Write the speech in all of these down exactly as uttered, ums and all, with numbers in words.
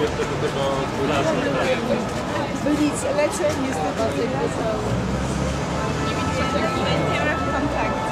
Byli leczeni z tego całego. Nie ma kontaktu.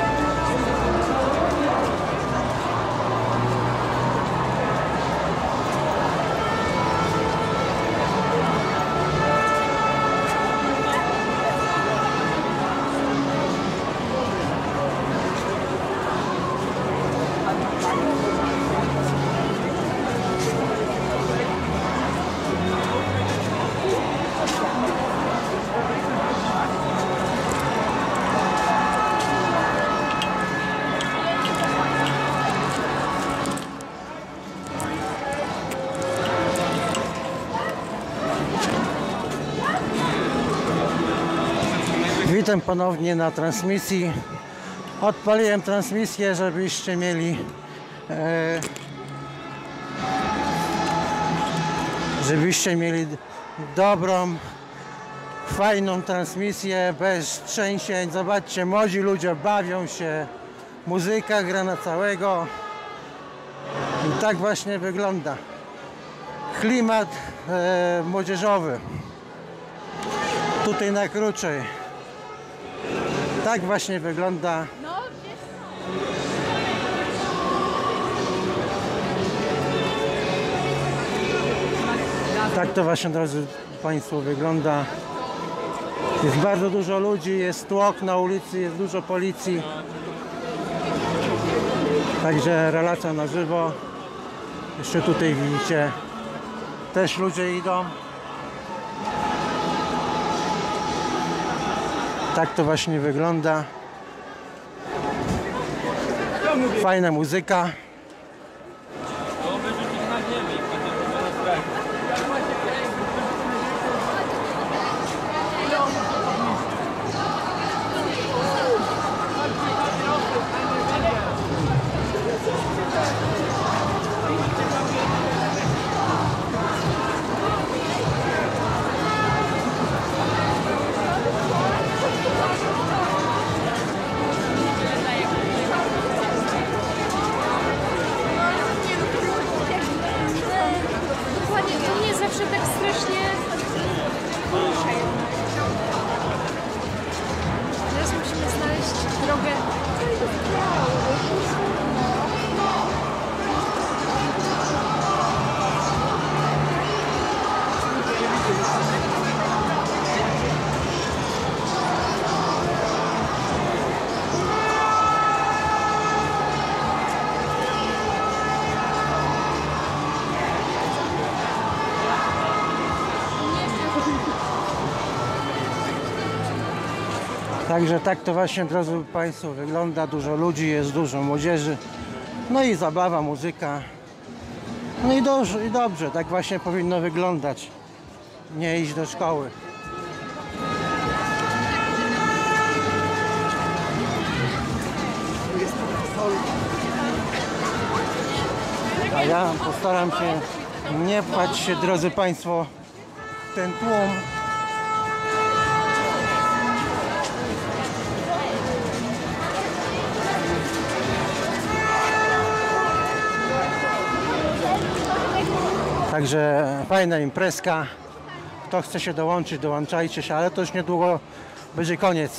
Witam ponownie na transmisji. Odpaliłem transmisję, żebyście mieli e, żebyście mieli dobrą, fajną transmisję, bez trzęsień. Zobaczcie, młodzi ludzie bawią się, muzyka gra na całego i tak właśnie wygląda klimat e, młodzieżowy tutaj na Kruczej. Tak właśnie wygląda. Tak to właśnie, drodzy Państwo, wygląda. Jest bardzo dużo ludzi, jest tłok na ulicy, jest dużo policji. Także relacja na żywo. Jeszcze tutaj widzicie, też ludzie idą. Tak to właśnie wygląda. Fajna muzyka. Także tak to właśnie, drodzy Państwo, wygląda. Dużo ludzi jest, dużo młodzieży. No i zabawa, muzyka. No i, do, i dobrze, tak właśnie powinno wyglądać. Nie iść do szkoły. A ja postaram się nie pchać się, drodzy Państwo, w ten tłum. Także fajna imprezka. Kto chce się dołączyć, dołączajcie się, ale to już niedługo będzie koniec.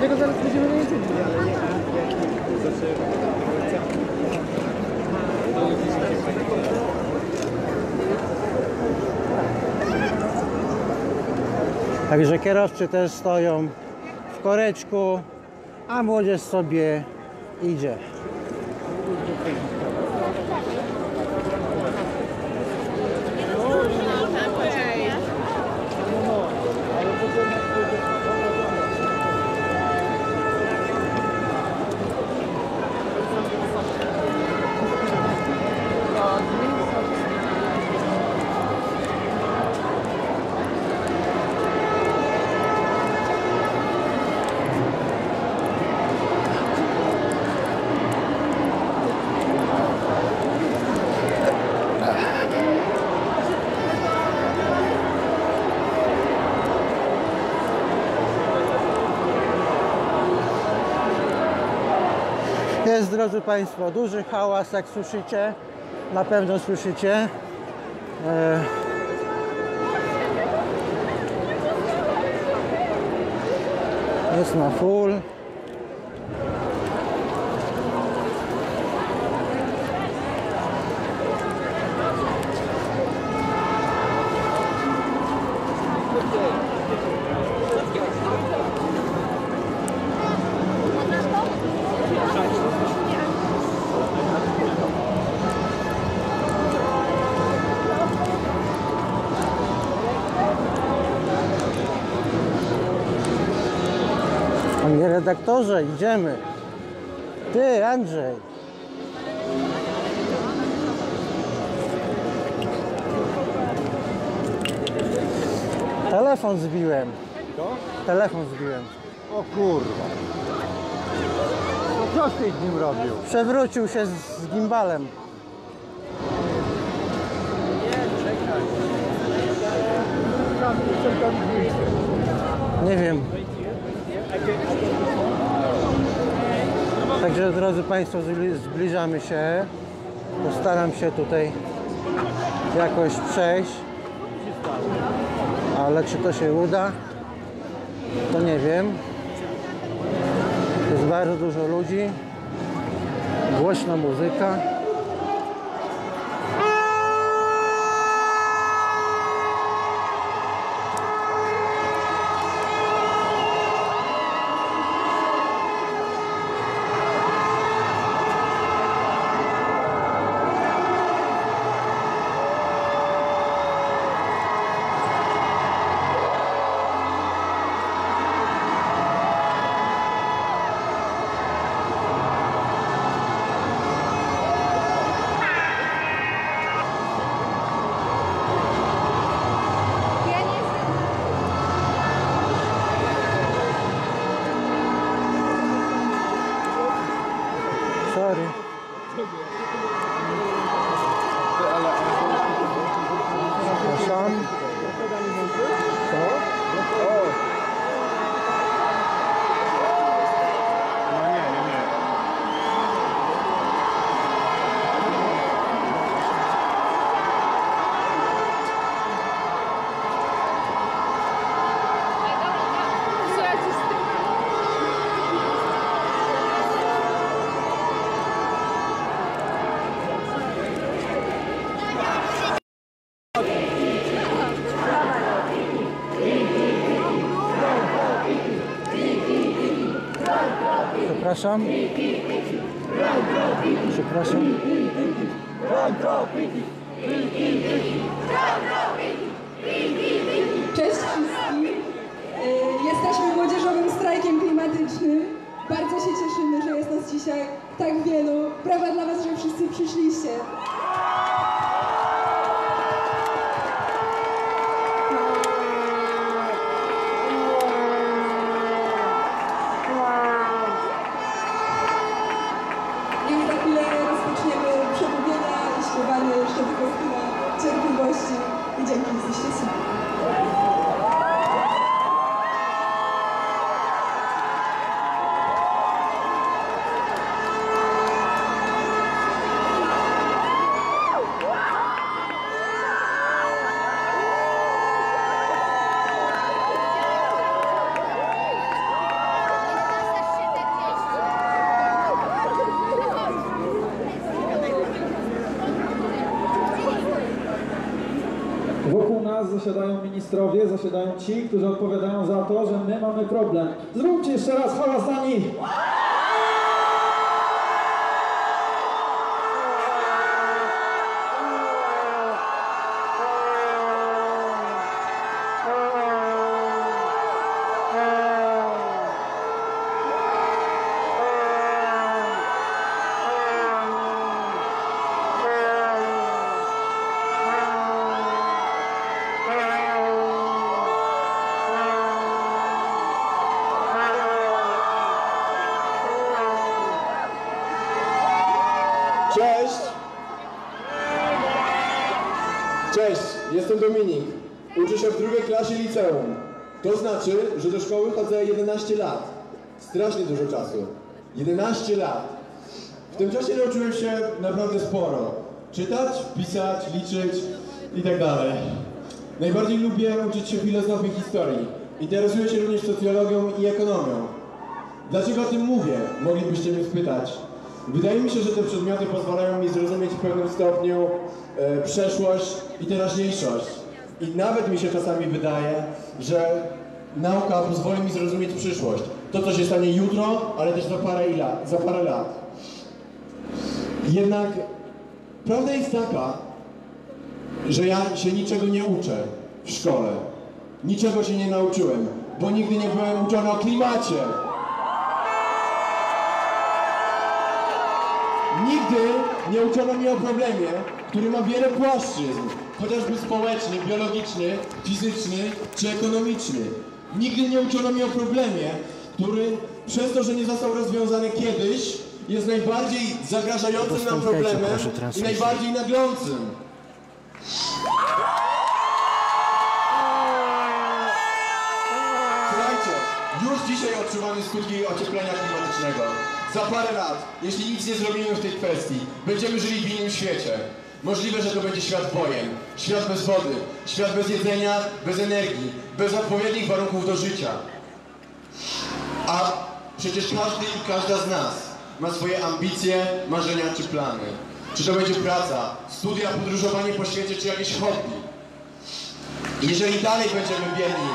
Dlatego zaraz będziemy na jedzeniu, ale nie. Także kierowcy też stoją w koreczku, a młodzież sobie idzie. Jest, drodzy Państwo, duży hałas, jak słyszycie, na pewno słyszycie. E... Jest na full. Panie redaktorze, idziemy. Ty, Andrzej. Telefon zbiłem. To? Telefon zbiłem. O kurwa. No co z tym nim robił? Przewrócił się z, z gimbalem. Nie wiem. Także, drodzy Państwo, zbliżamy się. Postaram się tutaj jakoś przejść. Ale czy to się uda, to nie wiem. Jest bardzo dużo ludzi. Głośna muzyka. Sorry. Przepraszam. Co? No nie, nie, nie. Przepraszam. Przepraszam. Cześć wszystkim. Y, Jesteśmy młodzieżowym strajkiem klimatycznym. Bardzo się cieszymy, że jest nas dzisiaj tak wielu. Brawa dla Was, że wszyscy przyszliście. Już za chwilę rozpoczniemy przemówienia i śpiewanie, jeszcze tylko chwila cierpliwości i dzięki, jesteście super. zasiadają ministrowie, zasiadają ci, którzy odpowiadają za to, że my mamy problem. Zróbcie jeszcze raz hałas dla nich! Cześć! Cześć, jestem Dominik. Uczę się w drugiej klasie liceum. To znaczy, że do szkoły chodzę jedenaście lat. Strasznie dużo czasu. jedenaście lat. W tym czasie nauczyłem się naprawdę sporo. Czytać, pisać, liczyć i tak dalej. Najbardziej lubię uczyć się filozofii i historii. Interesuję się również socjologią i ekonomią. Dlaczego o tym mówię? Moglibyście mnie spytać. Wydaje mi się, że te przedmioty pozwalają mi zrozumieć w pewnym stopniu e, przeszłość i teraźniejszość. I nawet mi się czasami wydaje, że nauka pozwoli mi zrozumieć przyszłość. To, co się stanie jutro, ale też za parę lat. Za parę lat. Jednak prawda jest taka, że ja się niczego nie uczę w szkole. Niczego się nie nauczyłem, bo nigdy nie byłem uczony o klimacie. Nigdy nie uczono mnie o problemie, który ma wiele płaszczyzn, chociażby społeczny, biologiczny, fizyczny czy ekonomiczny. Nigdy nie uczono mnie o problemie, który przez to, że nie został rozwiązany kiedyś, jest najbardziej zagrażającym nam problemem i najbardziej naglącym. Słuchajcie, już dzisiaj odczuwamy skutki ocieplenia klimatycznego. Za parę lat, jeśli nic nie zrobimy w tej kwestii, będziemy żyli w innym świecie. Możliwe, że to będzie świat wojen, świat bez wody, świat bez jedzenia, bez energii, bez odpowiednich warunków do życia. A przecież każdy i każda z nas ma swoje ambicje, marzenia czy plany. Czy to będzie praca, studia, podróżowanie po świecie, czy jakieś hobby. I jeżeli dalej będziemy bierni,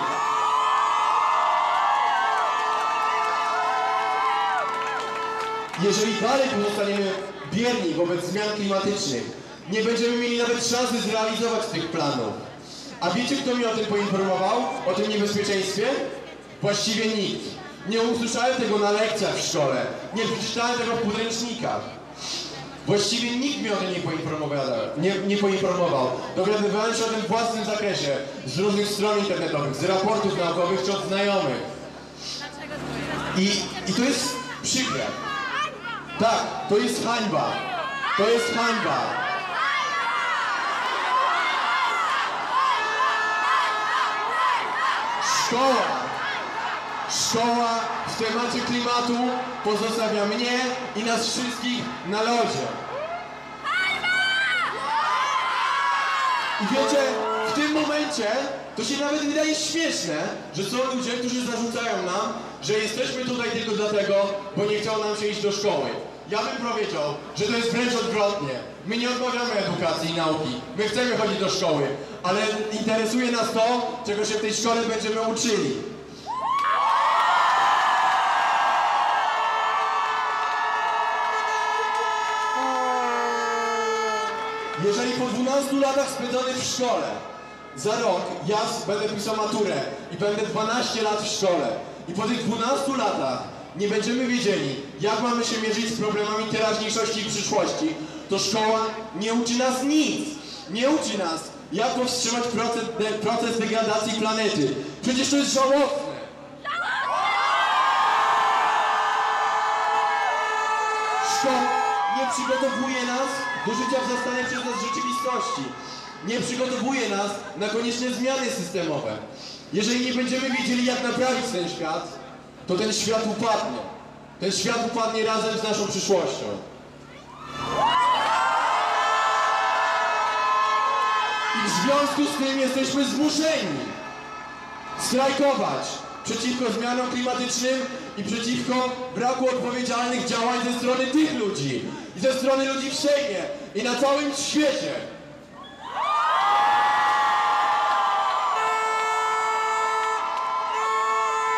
jeżeli dalej pozostaniemy bierni wobec zmian klimatycznych, nie będziemy mieli nawet szansy zrealizować tych planów. A wiecie, kto mnie o tym poinformował? O tym niebezpieczeństwie? Właściwie nikt. Nie usłyszałem tego na lekcjach w szkole. Nie przeczytałem tego w podręcznikach. Właściwie nikt mnie o tym nie poinformował. Nie, nie poinformował. Dowiadywałem się o tym w własnym zakresie. Z różnych stron internetowych, z raportów naukowych czy od znajomych. I, i to jest przykre. Tak, to jest hańba. To jest hańba. Szkoła. Szkoła w temacie klimatu pozostawia mnie i nas wszystkich na lodzie. I wiecie, w tym momencie to się nawet wydaje śmieszne, że są ludzie, którzy zarzucają nam, że jesteśmy tutaj tylko dlatego, bo nie chciało nam się iść do szkoły. Ja bym powiedział, że to jest wręcz odwrotnie. My nie odmawiamy edukacji i nauki. My chcemy chodzić do szkoły, ale interesuje nas to, czego się w tej szkole będziemy uczyli. Jeżeli po dwunastu latach spędzonych w szkole, za rok ja będę pisał maturę i będę dwanaście lat w szkole i po tych dwunastu latach nie będziemy wiedzieli, jak mamy się mierzyć z problemami teraźniejszości i przyszłości, to szkoła nie uczy nas nic. Nie uczy nas, jak powstrzymać proces, de, proces degradacji planety. Przecież to jest żałosne. Szkoła nie przygotowuje nas do życia w zastanej przez nas rzeczywistości. Nie przygotowuje nas na konieczne zmiany systemowe. Jeżeli nie będziemy wiedzieli, jak naprawić ten świat, to ten świat upadnie. Ten świat upadnie razem z naszą przyszłością. I w związku z tym jesteśmy zmuszeni strajkować przeciwko zmianom klimatycznym i przeciwko braku odpowiedzialnych działań ze strony tych ludzi i ze strony ludzi w Sejmie i na całym świecie.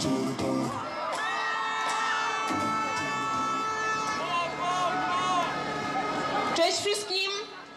Cześć wszystkim!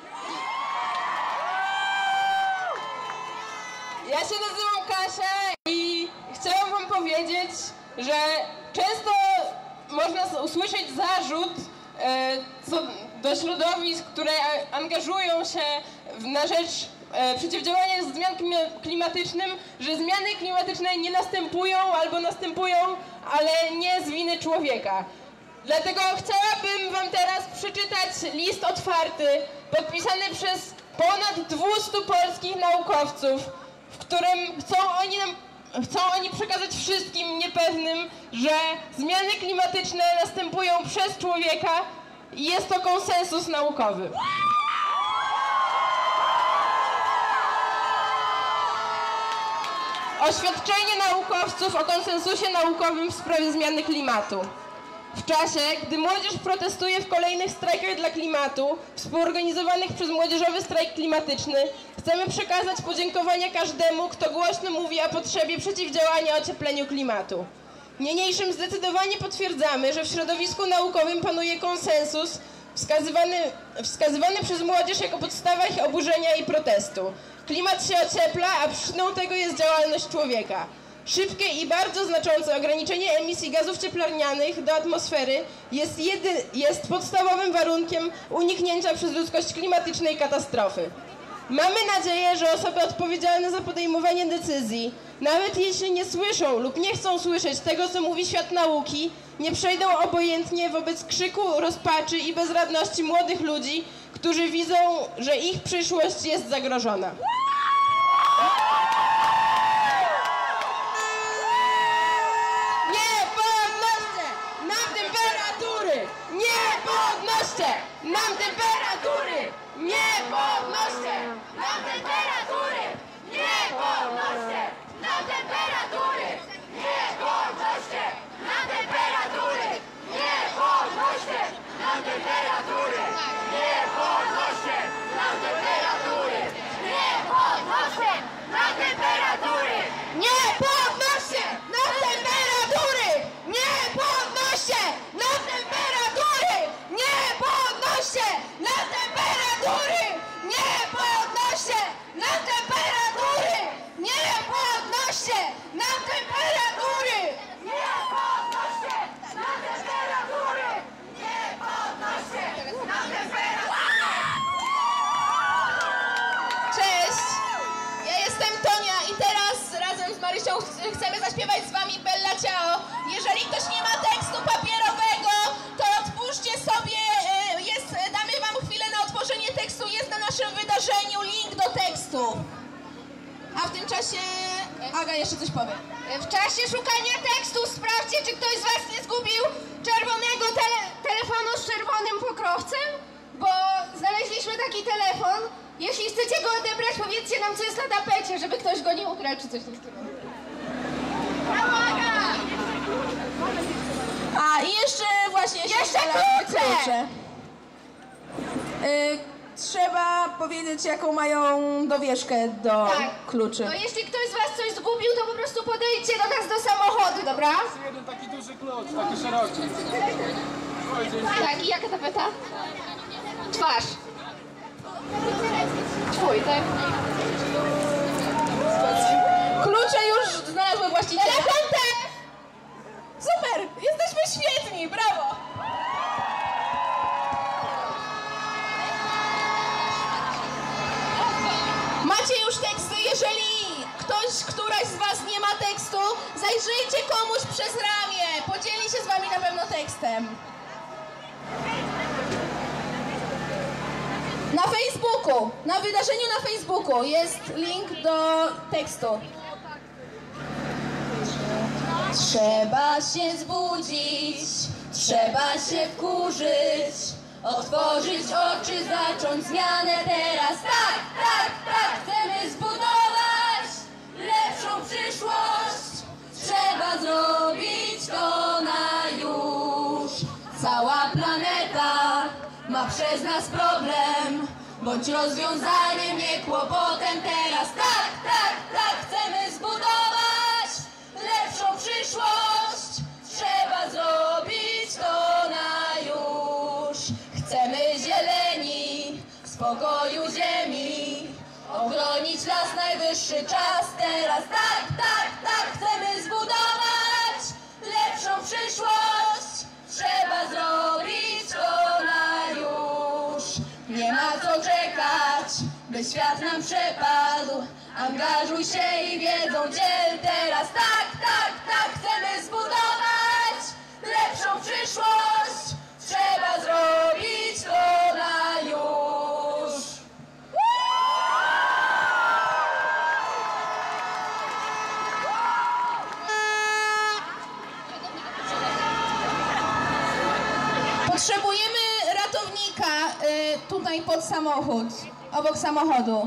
Ja się nazywam Kasia i chciałam wam powiedzieć, że często można usłyszeć zarzut e, co do środowisk, które angażują się w, na rzecz e, przeciwdziałania zmian klimatycznym, że zmiany klimatyczne nie następują albo następują, ale nie z winy człowieka. Dlatego chciałabym wam teraz przeczytać list otwarty podpisany przez ponad dwustu polskich naukowców, w którym chcą oni, nam, chcą oni przekazać wszystkim niepewnym, że zmiany klimatyczne następują przez człowieka i jest to konsensus naukowy. Oświadczenie naukowców o konsensusie naukowym w sprawie zmiany klimatu. W czasie, gdy młodzież protestuje w kolejnych strajkach dla klimatu, współorganizowanych przez Młodzieżowy Strajk Klimatyczny, chcemy przekazać podziękowania każdemu, kto głośno mówi o potrzebie przeciwdziałania ociepleniu klimatu. Niniejszym zdecydowanie potwierdzamy, że w środowisku naukowym panuje konsensus wskazywany, wskazywany przez młodzież jako podstawa ich oburzenia i protestu. Klimat się ociepla, a przyczyną tego jest działalność człowieka. Szybkie i bardzo znaczące ograniczenie emisji gazów cieplarnianych do atmosfery jest, jedy, jest podstawowym warunkiem uniknięcia przez ludzkość klimatycznej katastrofy. Mamy nadzieję, że osoby odpowiedzialne za podejmowanie decyzji, nawet jeśli nie słyszą lub nie chcą słyszeć tego, co mówi świat nauki, nie przejdą obojętnie wobec krzyku, rozpaczy i bezradności młodych ludzi, którzy widzą, że ich przyszłość jest zagrożona. Nie podnoście nam temperatury! Nie podnoście nam temperatury! Nie podnoście nam temperatury! Nie podnoście nam temperatury! Nie podnoście nam temperatury! Nie podnoście nam temperatury! Nie podnoście nam temperatury! Nie podnoście nam temperatury! Nie podnoście nam temperatury! Nie podnoście na temperatury! Nie podnoście na temperatury! Nie podnoście na temperatury! Nie podnoście na temperatury! Nie podnoście na temperatury! Cześć! Ja jestem Tonia i teraz razem z Marysią chcemy zaśpiewać z wami Bella Ciao. Jeżeli ktoś nie ma tekstu papierowego, to otwórzcie sobie, jest, damy wam chwilę na otworzenie tekstu, jest na naszym wydarzeniu link do tekstu. A w tym czasie Aga jeszcze coś powie. W czasie szukania tekstu sprawdźcie, czy ktoś z was nie zgubił czerwonego tele telefonu z czerwonym pokrowcem, bo znaleźliśmy taki telefon. Jeśli chcecie go odebrać, powiedzcie nam, co jest na tapecie, żeby ktoś go nie ukradł, czy coś takiego. Brawo, Aga! A i jeszcze właśnie... Jeszcze klucze! klucze. Yy, trzeba powiedzieć, jaką mają dowieszkę do tak. kluczy. No jeśli ktoś z was coś zgubił, to po prostu podejdźcie do nas do samochodu, dobra? Jest jeden taki duży klucz, taki szeroki. Tak, i jaka tapeta? Twarz. Twój, tak? Klucze już znalazły właściciela. Telefon też! Super! Jesteśmy świetni! Brawo! Macie już teksty? Jeżeli ktoś, któraś z was nie ma tekstu, zajrzyjcie komuś przez ramię. Podzieli się z wami na pewno tekstem. Na Facebooku, na wydarzeniu na Facebooku jest link do tekstu. Trzeba się zbudzić, trzeba się wkurzyć, otworzyć oczy, zacząć zmianę teraz. Tak, tak, tak, chcemy zbudować lepszą przyszłość. Trzeba zrobić to na już. Cała planeta ma przez nas problem. Bądź rozwiązaniem, nie kłopotem teraz. Tak, tak, tak, chcemy zbudować lepszą przyszłość. przyszłość, trzeba zrobić to na już. Chcemy zieleni, spokoju ziemi, ochronić las, najwyższy czas teraz. Tak, tak, tak, chcemy zbudować lepszą przyszłość, trzeba zrobić to na już. Nie ma co czekać, by świat nam przepadł. Angażuj się i wiedzą dziel teraz. Tak, tak, tak, chcemy zbudować lepszą przyszłość, trzeba zrobić to na już. Potrzebujemy ratownika y, tutaj pod samochód, obok samochodu.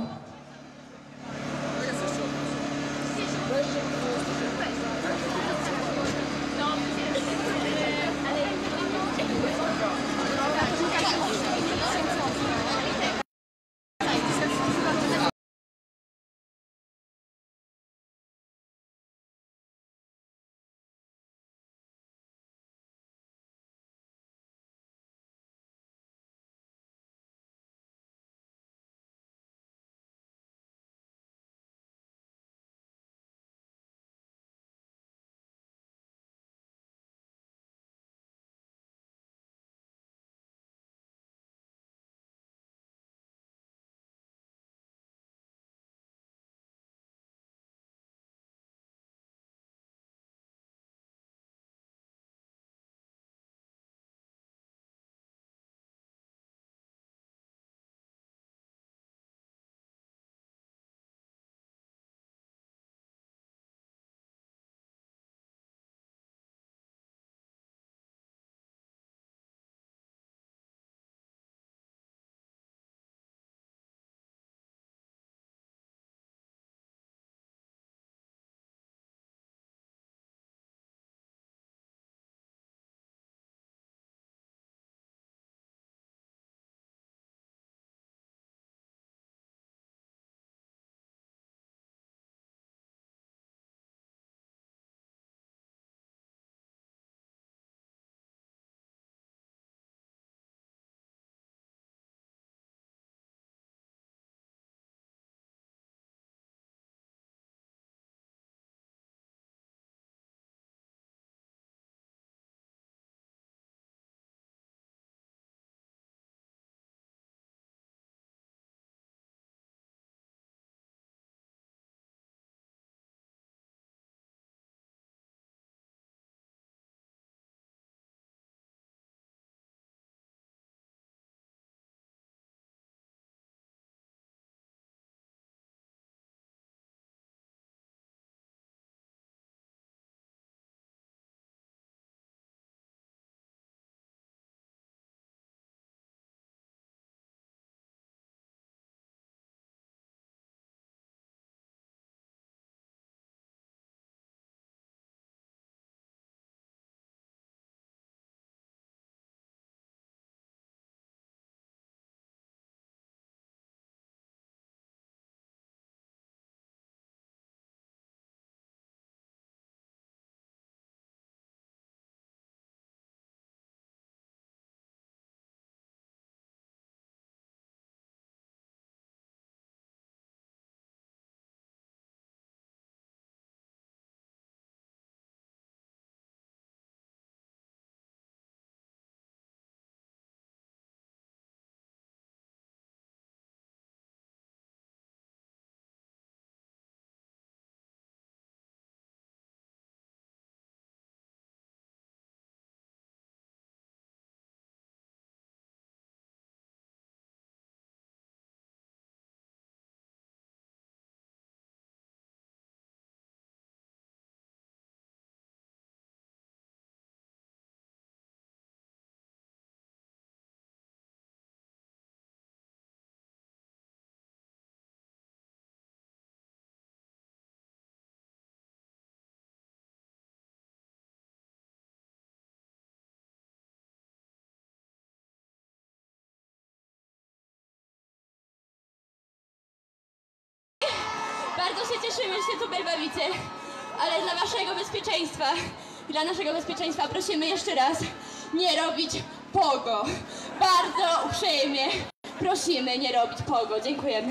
Bardzo się cieszymy, że się tutaj bawicie. ale dla waszego bezpieczeństwa i dla naszego bezpieczeństwa prosimy jeszcze raz nie robić pogo. Bardzo uprzejmie prosimy nie robić pogo. Dziękujemy.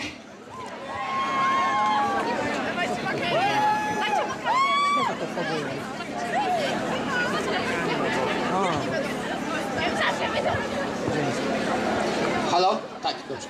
Halo? Tak, dobrze.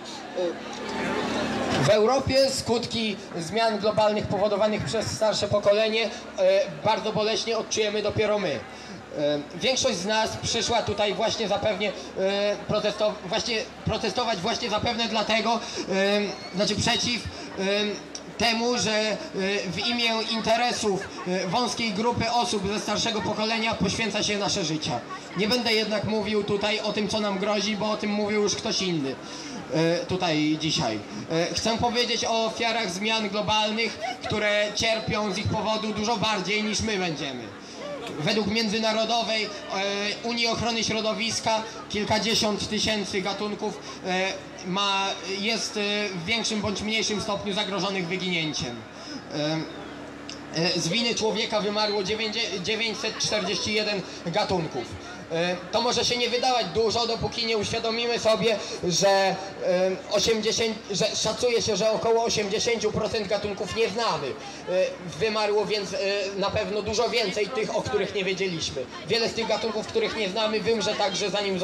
W Europie skutki zmian globalnych powodowanych przez starsze pokolenie bardzo boleśnie odczujemy dopiero my. Większość z nas przyszła tutaj właśnie zapewne protesto właśnie protestować właśnie zapewne dlatego, znaczy przeciw temu, że w imię interesów wąskiej grupy osób ze starszego pokolenia poświęca się nasze życia. Nie będę jednak mówił tutaj o tym, co nam grozi, bo o tym mówił już ktoś inny tutaj dzisiaj. Chcę powiedzieć o ofiarach zmian globalnych, które cierpią z ich powodu dużo bardziej niż my będziemy. Według Międzynarodowej e, Unii Ochrony Środowiska kilkadziesiąt tysięcy gatunków e, ma, jest e, w większym bądź mniejszym stopniu zagrożonych wyginięciem. E, e, z winy człowieka wymarło dziewięćset czterdzieści jeden gatunków. To może się nie wydawać dużo, dopóki nie uświadomimy sobie, że, osiemdziesiąt, że szacuje się, że około osiemdziesiąt procent gatunków nie znamy. Wymarło więc na pewno dużo więcej tych, o których nie wiedzieliśmy. Wiele z tych gatunków, których nie znamy, wymrze także zanim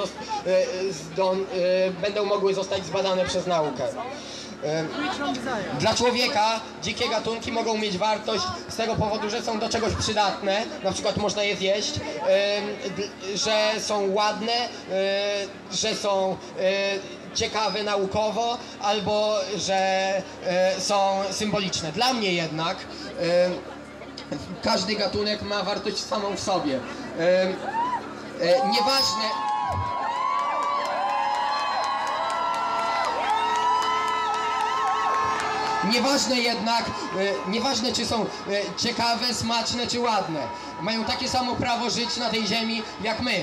będą mogły zostać zbadane przez naukę. Dla człowieka dzikie gatunki mogą mieć wartość z tego powodu, że są do czegoś przydatne, na przykład można je zjeść, że są ładne, że są ciekawe naukowo, albo że są symboliczne. Dla mnie jednak każdy gatunek ma wartość samą w sobie. Nieważne... Nieważne jednak, e, nieważne czy są e, ciekawe, smaczne czy ładne. Mają takie samo prawo żyć na tej ziemi jak my.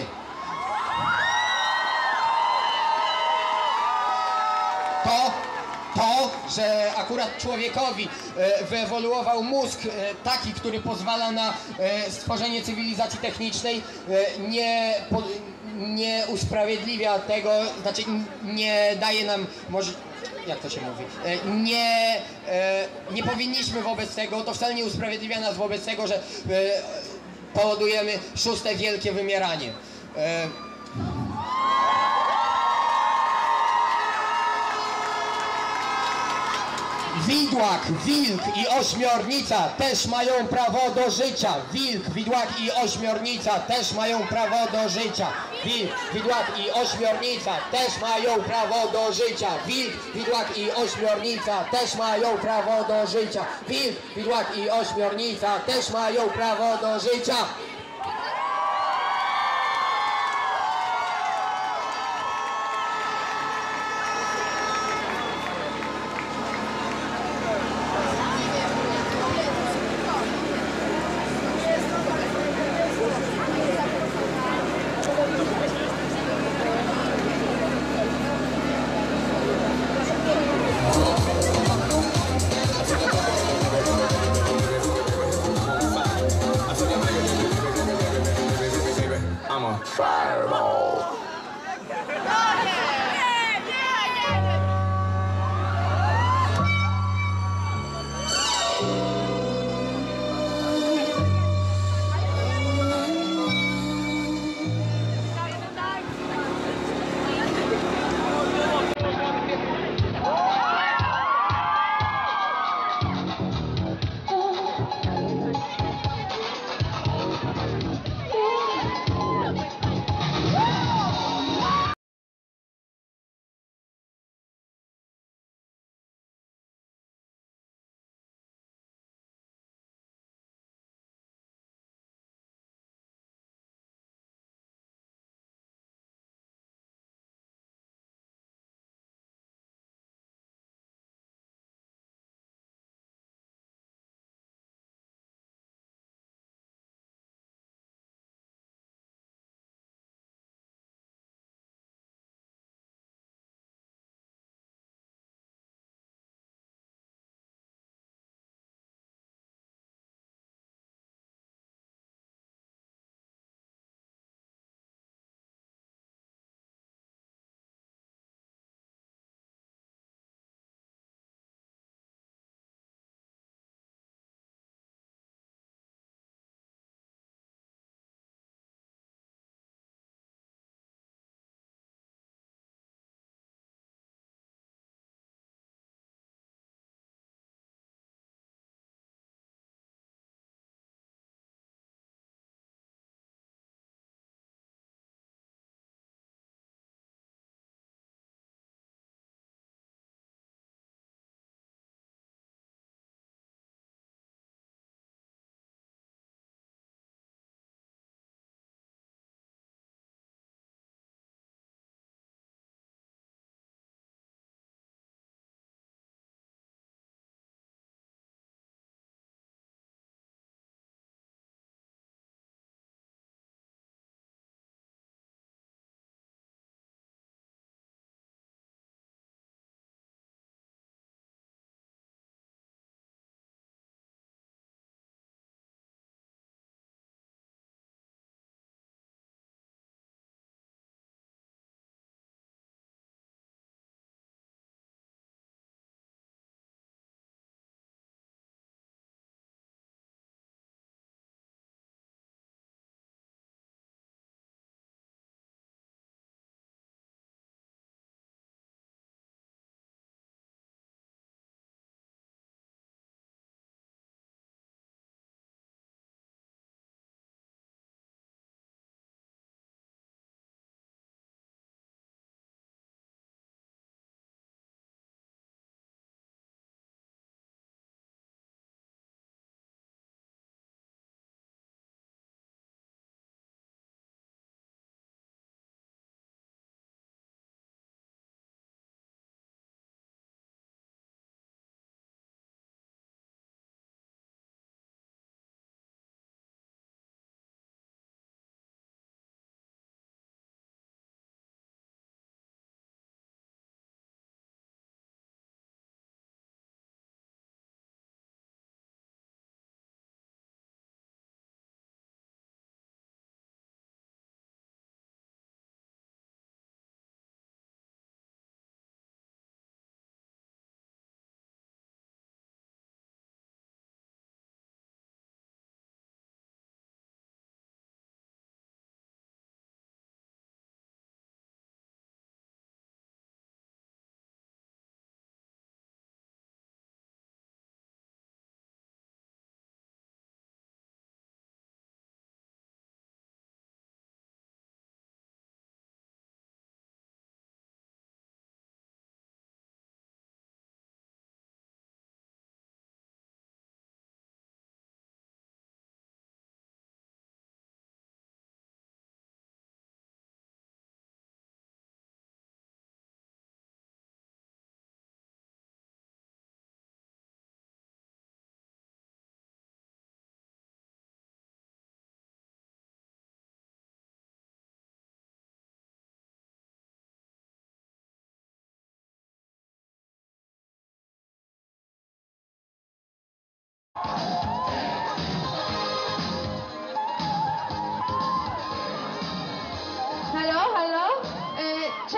To, to, że akurat człowiekowi e, wyewoluował mózg e, taki, który pozwala na e, stworzenie cywilizacji technicznej, e, nie, po, nie usprawiedliwia tego, znaczy nie daje nam może... Jak to się mówi? Nie, nie powinniśmy wobec tego, to wcale nie usprawiedliwia nas wobec tego, że powodujemy szóste wielkie wymieranie. Widłak, wilk i ośmiornica też mają prawo do życia. Wilk, widłak i ośmiornica też mają prawo do życia. Wilk, widłak i ośmiornica też mają prawo do życia. Wilk, widłak i ośmiornica też mają prawo do życia. Wilk, widłak i ośmiornica też mają prawo do życia. Gracias.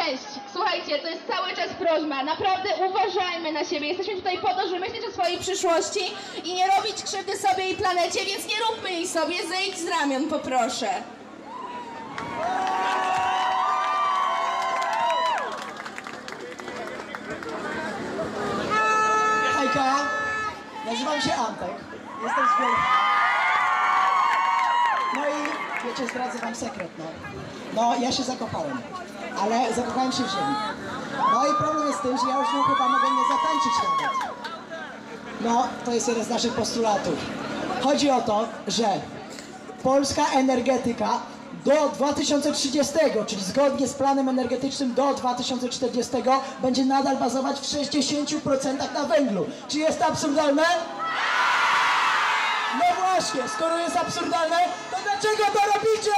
Cześć! Słuchajcie, to jest cały czas prośba. Naprawdę uważajmy na siebie. Jesteśmy tutaj po to, żeby myśleć o swojej przyszłości i nie robić krzywdy sobie i planecie, więc nie róbmy jej sobie. Zejdź z ramion, poproszę. Hejka, nazywam się Antek, jestem z Wielka. No i wiecie, zdradzę wam sekret, no. No, ja się zakopałem, ale zakopałem się w ziemi. No i problem jest z tym, że ja już nią chyba mogę nie zatańczyć nawet. No, to jest jeden z naszych postulatów. Chodzi o to, że polska energetyka do dwa tysiące trzydziestego, czyli zgodnie z planem energetycznym do dwa tysiące czterdziestego, będzie nadal bazować w sześćdziesięciu procentach na węglu. Czy jest to absurdalne? No właśnie, skoro jest absurdalne, to dlaczego to robicie?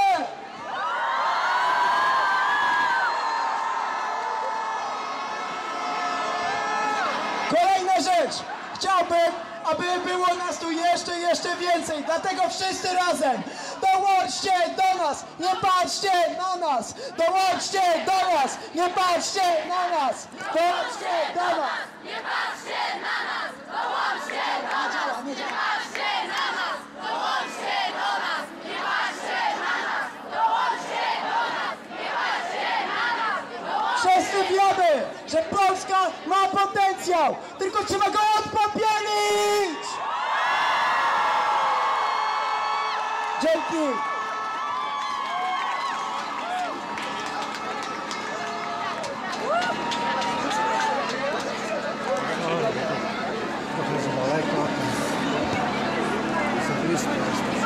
Kolejna rzecz. Chciałbym, aby było nas tu jeszcze, jeszcze więcej. Dlatego wszyscy razem dołączcie do nas, nie patrzcie na nas. Dołączcie do nas, nie patrzcie na nas. Dołączcie do nas. Nie patrzcie na nas, dołączcie do nas. Nie patrzcie na nas, dołączcie do nas. Nie patrzcie na nas, dołączcie do nas. Nie patrzcie na nas, dołączcie. Wszyscy wiemy, że Polska ma potencjał, tylko trzeba go odpopielić! Dzięki! Trochę za daleko. Za blisko jest.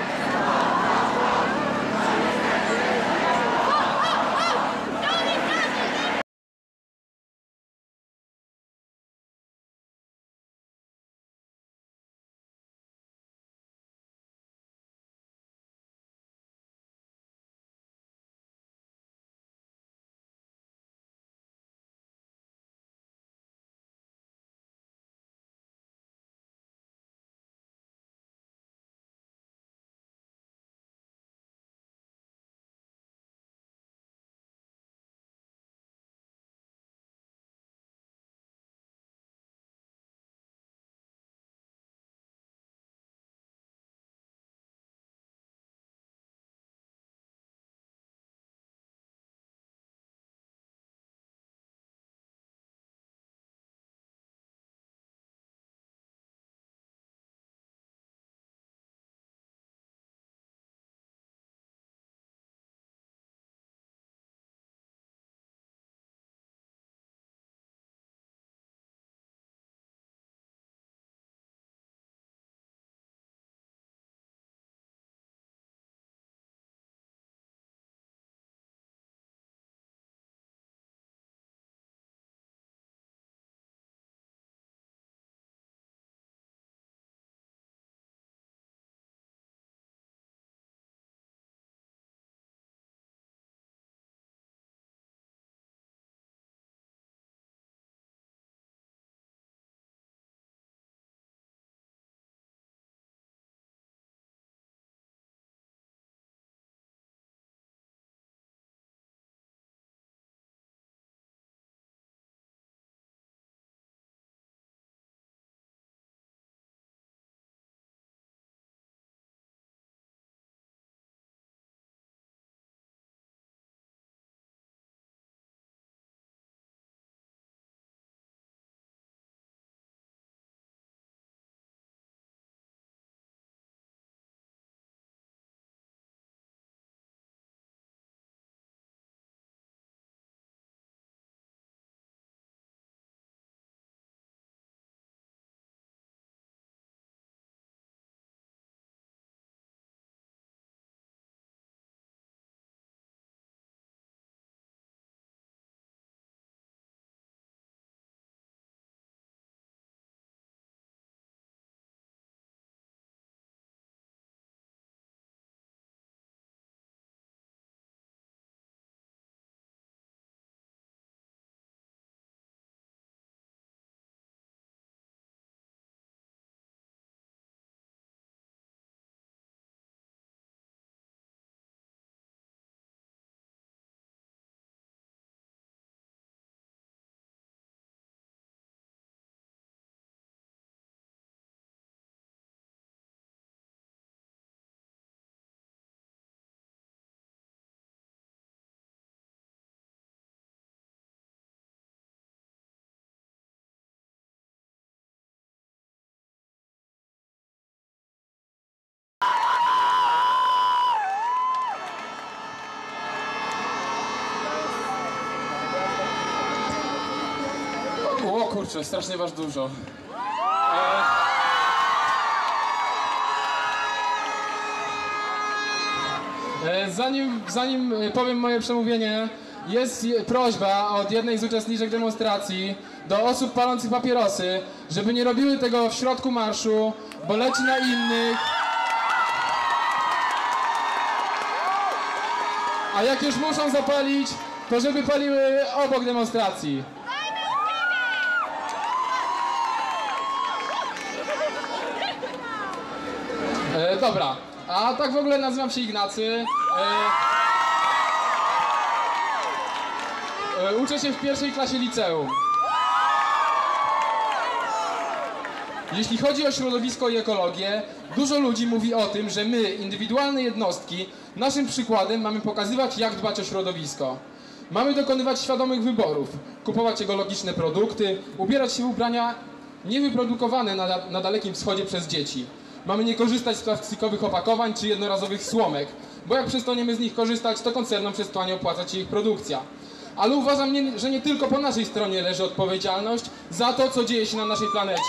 Don't Kurczę, strasznie was dużo. E, e, zanim, zanim powiem moje przemówienie, jest prośba od jednej z uczestniczek demonstracji do osób palących papierosy, żeby nie robiły tego w środku marszu, bo leci na innych. A jak już muszą zapalić, to żeby paliły obok demonstracji. E, dobra, a tak w ogóle nazywam się Ignacy. E, e, uczę się w pierwszej klasie liceum. Jeśli chodzi o środowisko i ekologię, dużo ludzi mówi o tym, że my, indywidualne jednostki, naszym przykładem mamy pokazywać, jak dbać o środowisko. Mamy dokonywać świadomych wyborów, kupować ekologiczne produkty, ubierać się w ubrania niewyprodukowane na, na Dalekim Wschodzie przez dzieci. Mamy nie korzystać z plastikowych opakowań czy jednorazowych słomek, bo jak przestaniemy z nich korzystać, to koncernom przestanie opłacać się ich produkcja. Ale uważam, nie, że nie tylko po naszej stronie leży odpowiedzialność za to, co dzieje się na naszej planecie.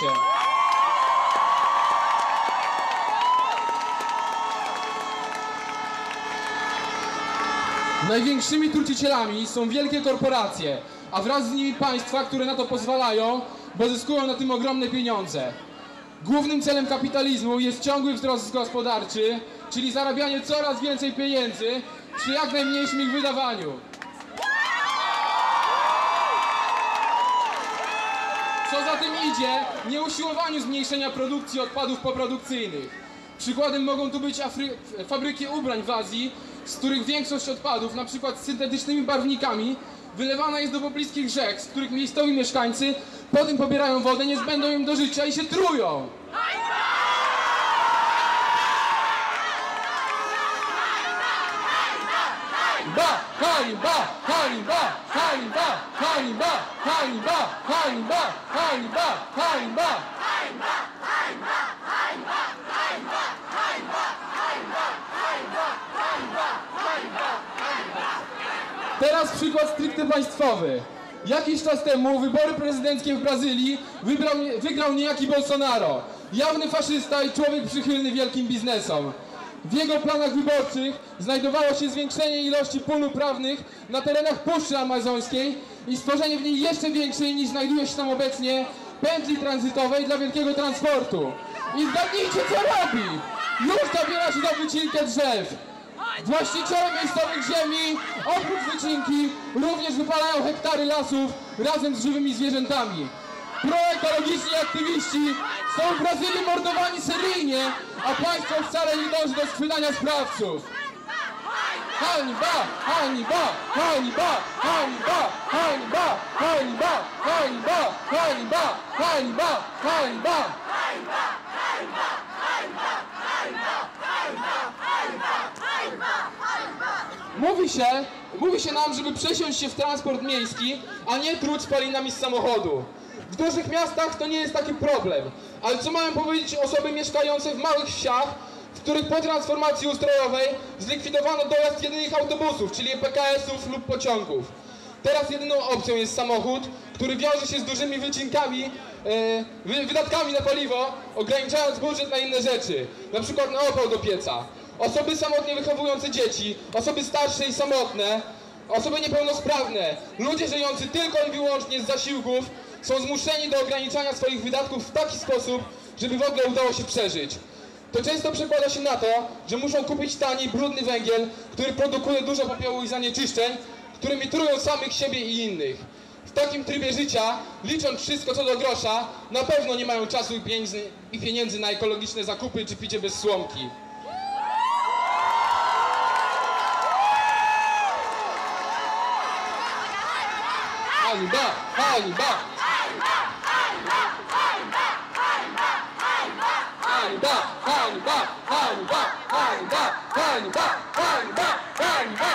Największymi trucicielami są wielkie korporacje, a wraz z nimi państwa, które na to pozwalają, bo zyskują na tym ogromne pieniądze. Głównym celem kapitalizmu jest ciągły wzrost gospodarczy, czyli zarabianie coraz więcej pieniędzy przy jak najmniejszym ich wydawaniu. Co za tym idzie, nieusiłowaniu zmniejszenia produkcji odpadów poprodukcyjnych. Przykładem mogą tu być fabryki ubrań w Azji, z których większość odpadów, na przykład z syntetycznymi barwnikami, wylewana jest do pobliskich rzek, z których miejscowi mieszkańcy potem pobierają wodę niezbędną im do życia i się trują. Hańba! Hańba! Hańba! Hańba! Hańba! Hańba! Hańba! Hańba! Hańba! Teraz przykład stricte państwowy. Jakiś czas temu wybory prezydenckie w Brazylii wybrał, wygrał niejaki Bolsonaro. Jawny faszysta i człowiek przychylny wielkim biznesom. W jego planach wyborczych znajdowało się zwiększenie ilości pól uprawnych na terenach Puszczy Amazońskiej i stworzenie w niej jeszcze większej niż znajduje się tam obecnie pętli tranzytowej dla wielkiego transportu. I zgadnijcie, co robi! Już zabiera się za wycinkę drzew. Właściciele miejscowych ziemi, oprócz wycinki, również wypalają hektary lasów razem z żywymi zwierzętami. Proekologiczni aktywiści są w Brazylii mordowani seryjnie, a państwo wcale nie dąży do schwytania sprawców. Hańba! Hańba! Hańba! Hańba! Hańba! Hańba! Hańba! Hańba! Hańba! Hańba! Mówi się, mówi się nam, żeby przesiąść się w transport miejski, a nie truć spalinami z samochodu. W dużych miastach to nie jest taki problem, ale co mają powiedzieć osoby mieszkające w małych wsiach, w których po transformacji ustrojowej zlikwidowano dojazd jedynych autobusów, czyli P K S-ów lub pociągów. Teraz jedyną opcją jest samochód, który wiąże się z dużymi wycinkami, yy, wydatkami na paliwo, ograniczając budżet na inne rzeczy, na przykład na opał do pieca. Osoby samotnie wychowujące dzieci, osoby starsze i samotne, osoby niepełnosprawne, ludzie żyjący tylko i wyłącznie z zasiłków są zmuszeni do ograniczania swoich wydatków w taki sposób, żeby w ogóle udało się przeżyć. To często przekłada się na to, że muszą kupić tani, brudny węgiel, który produkuje dużo popiołu i zanieczyszczeń, którymi trują samych siebie i innych. W takim trybie życia, licząc wszystko co do grosza, na pewno nie mają czasu i pieniędzy, i pieniędzy na ekologiczne zakupy czy picie bez słomki. Hańba! Hańba! Hańba! Hańba! Hańba! Hańba! Hańba! Hańba! Hańba! Hańba! Hańba! Hańba!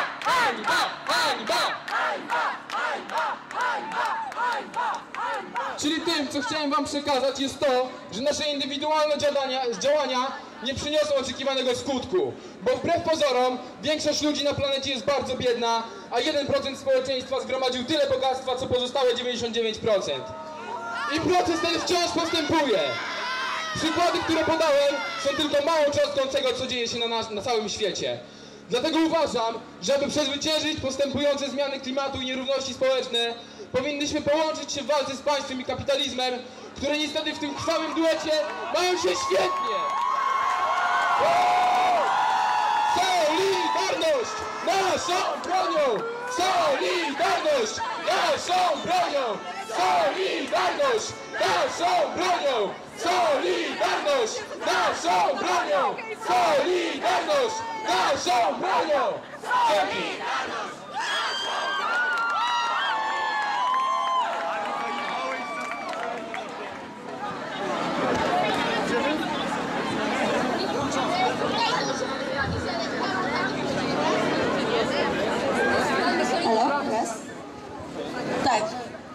Hańba! Czyli tym, co chciałem wam przekazać, jest to, że nasze indywidualne działania, działania nie przyniosą oczekiwanego skutku. Bo wbrew pozorom większość ludzi na planecie jest bardzo biedna, a jeden procent społeczeństwa zgromadził tyle bogactwa, co pozostałe dziewięćdziesiąt dziewięć procent. i proces ten wciąż postępuje. Przykłady, które podałem, są tylko małą cząstką tego, co dzieje się na, nas, na całym świecie. Dlatego uważam, że aby przezwyciężyć postępujące zmiany klimatu i nierówności społeczne, powinniśmy połączyć się w walce z państwem i kapitalizmem, które niestety w tym krwawym duecie mają się świetnie. Solidarność naszą bronią! Solidarność naszą bronią! Solidarność naszą bronią! Solidarność naszą bronią! Solidarność naszą bronią! Solidarność! Halo? Raz? Tak.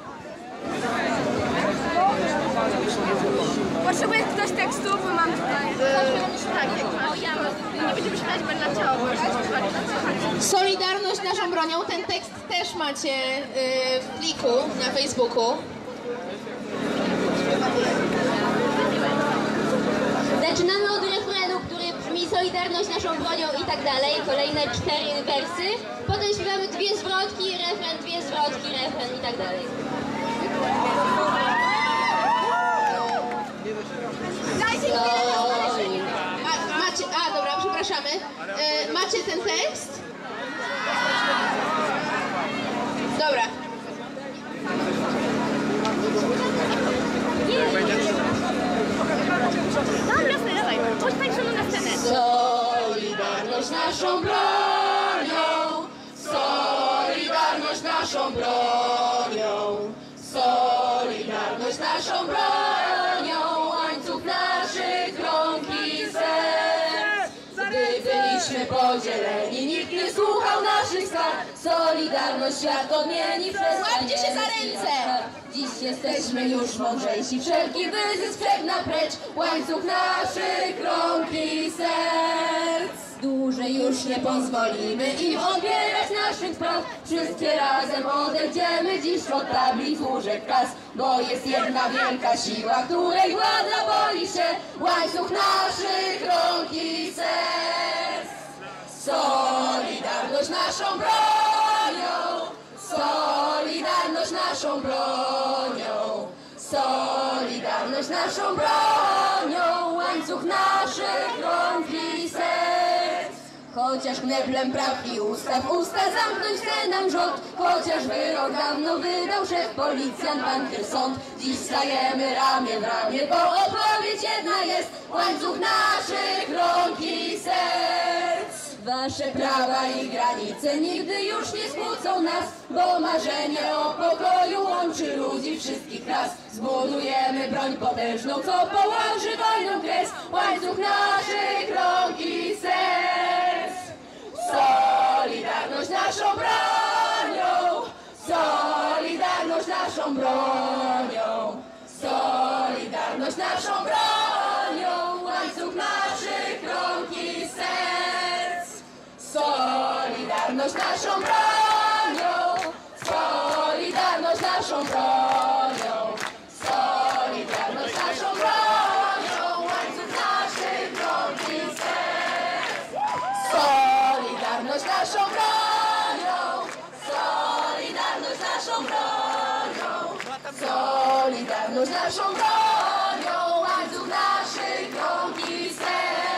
Potrzebuję ktoś tekstu, bo mam tutaj... Tak, o ja mam. Nie będziemy śpiewać, bo na ciało. Solidarność naszą bronią. Ten tekst też macie yy, w pliku na Facebooku. Zaczynamy od refrenu, który brzmi Solidarność naszą bronią i tak dalej. Kolejne cztery wersy. Potem śpiewamy dwie zwrotki, refren, dwie zwrotki, refren i tak dalej. Ma, macie, a dobra, przepraszamy. E, macie ten tekst? Dobra. Dobra, dawaj, chodź tak na scenę. Solidarność naszą bronią, solidarność naszą bronią, solidarność naszą bronią, łańcuch naszych rąk i serc. Gdy byliśmy podzieleni, nikt nie słuchał naszych skarg. Solidarność świat odmieni przez... Łapcie się za ręce! Dziś jesteśmy już mądrzejsi, wszelki wyzysk przegna precz, łańcuch naszych rąk i serc. Dłużej już nie pozwolimy im odbierać naszych praw. Wszystkie razem odejdziemy dziś od tablic łóżek kas, bo jest jedna wielka siła, której władza boi się, łańcuch naszych rąk i serc. Solidarność naszą bronią, solidarność naszą bronią, solidarność naszą bronią, łańcuch naszych rąk i serc. Chociaż kneblem praw i ustaw usta zamknąć chce nam rząd, chociaż wyrok dawno wydał szef policjant, bankier, sąd. Dziś stajemy ramię w ramię, bo odpowiedź jedna jest, łańcuch naszych rąk i serc. Wasze prawa i granice nigdy już nie skłócą nas, bo marzenie o pokoju łączy ludzi wszystkich ras. Zbudujemy broń potężną, co położy wojną kres, łańcuch naszych rąk i serc. Solidarność naszą bronią, solidarność naszą bronią, solidarność naszą bronią, łańcuch naszych rąk i serc. Solidarność naszą bronią, solidarność naszą bronią, solidarność naszą bronią, łańcuch naszych rąk i serc. Solidarność naszą bronią, solidarność naszą bronią, solidarność naszą bronią, łańcuch naszych rąk i serc.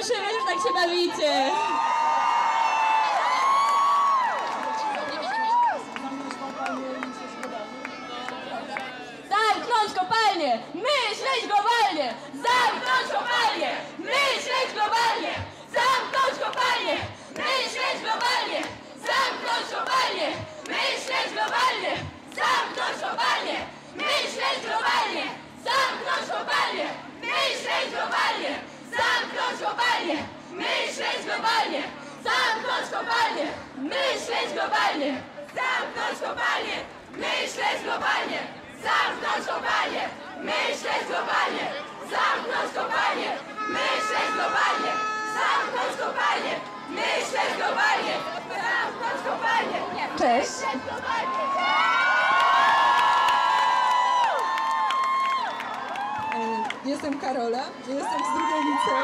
Prosimy, że tak się bawicie. Zamknąć kopalnię! Myśleć globalnie! Zamknąć kopalnię! Myśleć globalnie! Zamknąć kopalnię! Myśleć globalnie! Zamknąć kopalnię! Myśleć globalnie! Zamknąć kopalnię! Myśleć globalnie! Zamknąć kopalnię! Myśleć globalnie! Zamknąć kopalnię! Myśleć globalnie! Zamknąć kopalnię! Myśleć globalnie! Zamknąć kopalnię! Myśleć globalnie! Zamknąć kopalnię! Myśleć globalnie! Zamknąć kopalnię! Myśleć globalnie! Zamknąć kopalnię! Myśleć globalnie! Zamknąć kopalnię! Cześć! Jestem Karola, jestem z drugiej liceum.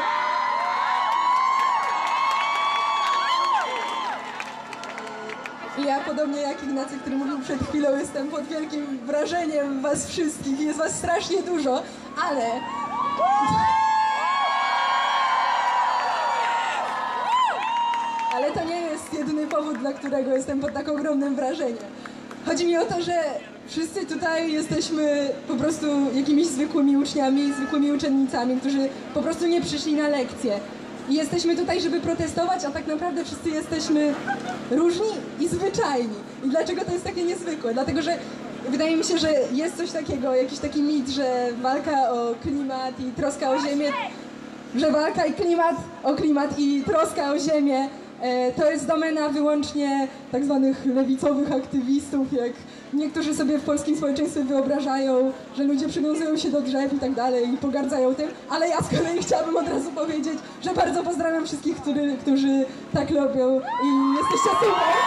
I ja, podobnie jak Ignacy, który mówił przed chwilą, jestem pod wielkim wrażeniem was wszystkich. Jest was strasznie dużo, ale... Ale to nie jest jedyny powód, dla którego jestem pod tak ogromnym wrażeniem. Chodzi mi o to, że wszyscy tutaj jesteśmy po prostu jakimiś zwykłymi uczniami, zwykłymi uczennicami, którzy po prostu nie przyszli na lekcje. I jesteśmy tutaj, żeby protestować, a tak naprawdę wszyscy jesteśmy różni i zwyczajni. I dlaczego to jest takie niezwykłe? Dlatego, że wydaje mi się, że jest coś takiego, jakiś taki mit, że walka o klimat i troska o ziemię, że walka i klimat, o klimat i troska o ziemię to jest domena wyłącznie tak zwanych lewicowych aktywistów, jak niektórzy sobie w polskim społeczeństwie wyobrażają, że ludzie przywiązują się do drzew i tak dalej i pogardzają tym, ale ja z kolei chciałabym od razu powiedzieć, że bardzo pozdrawiam wszystkich, który, którzy tak robią i jesteście super.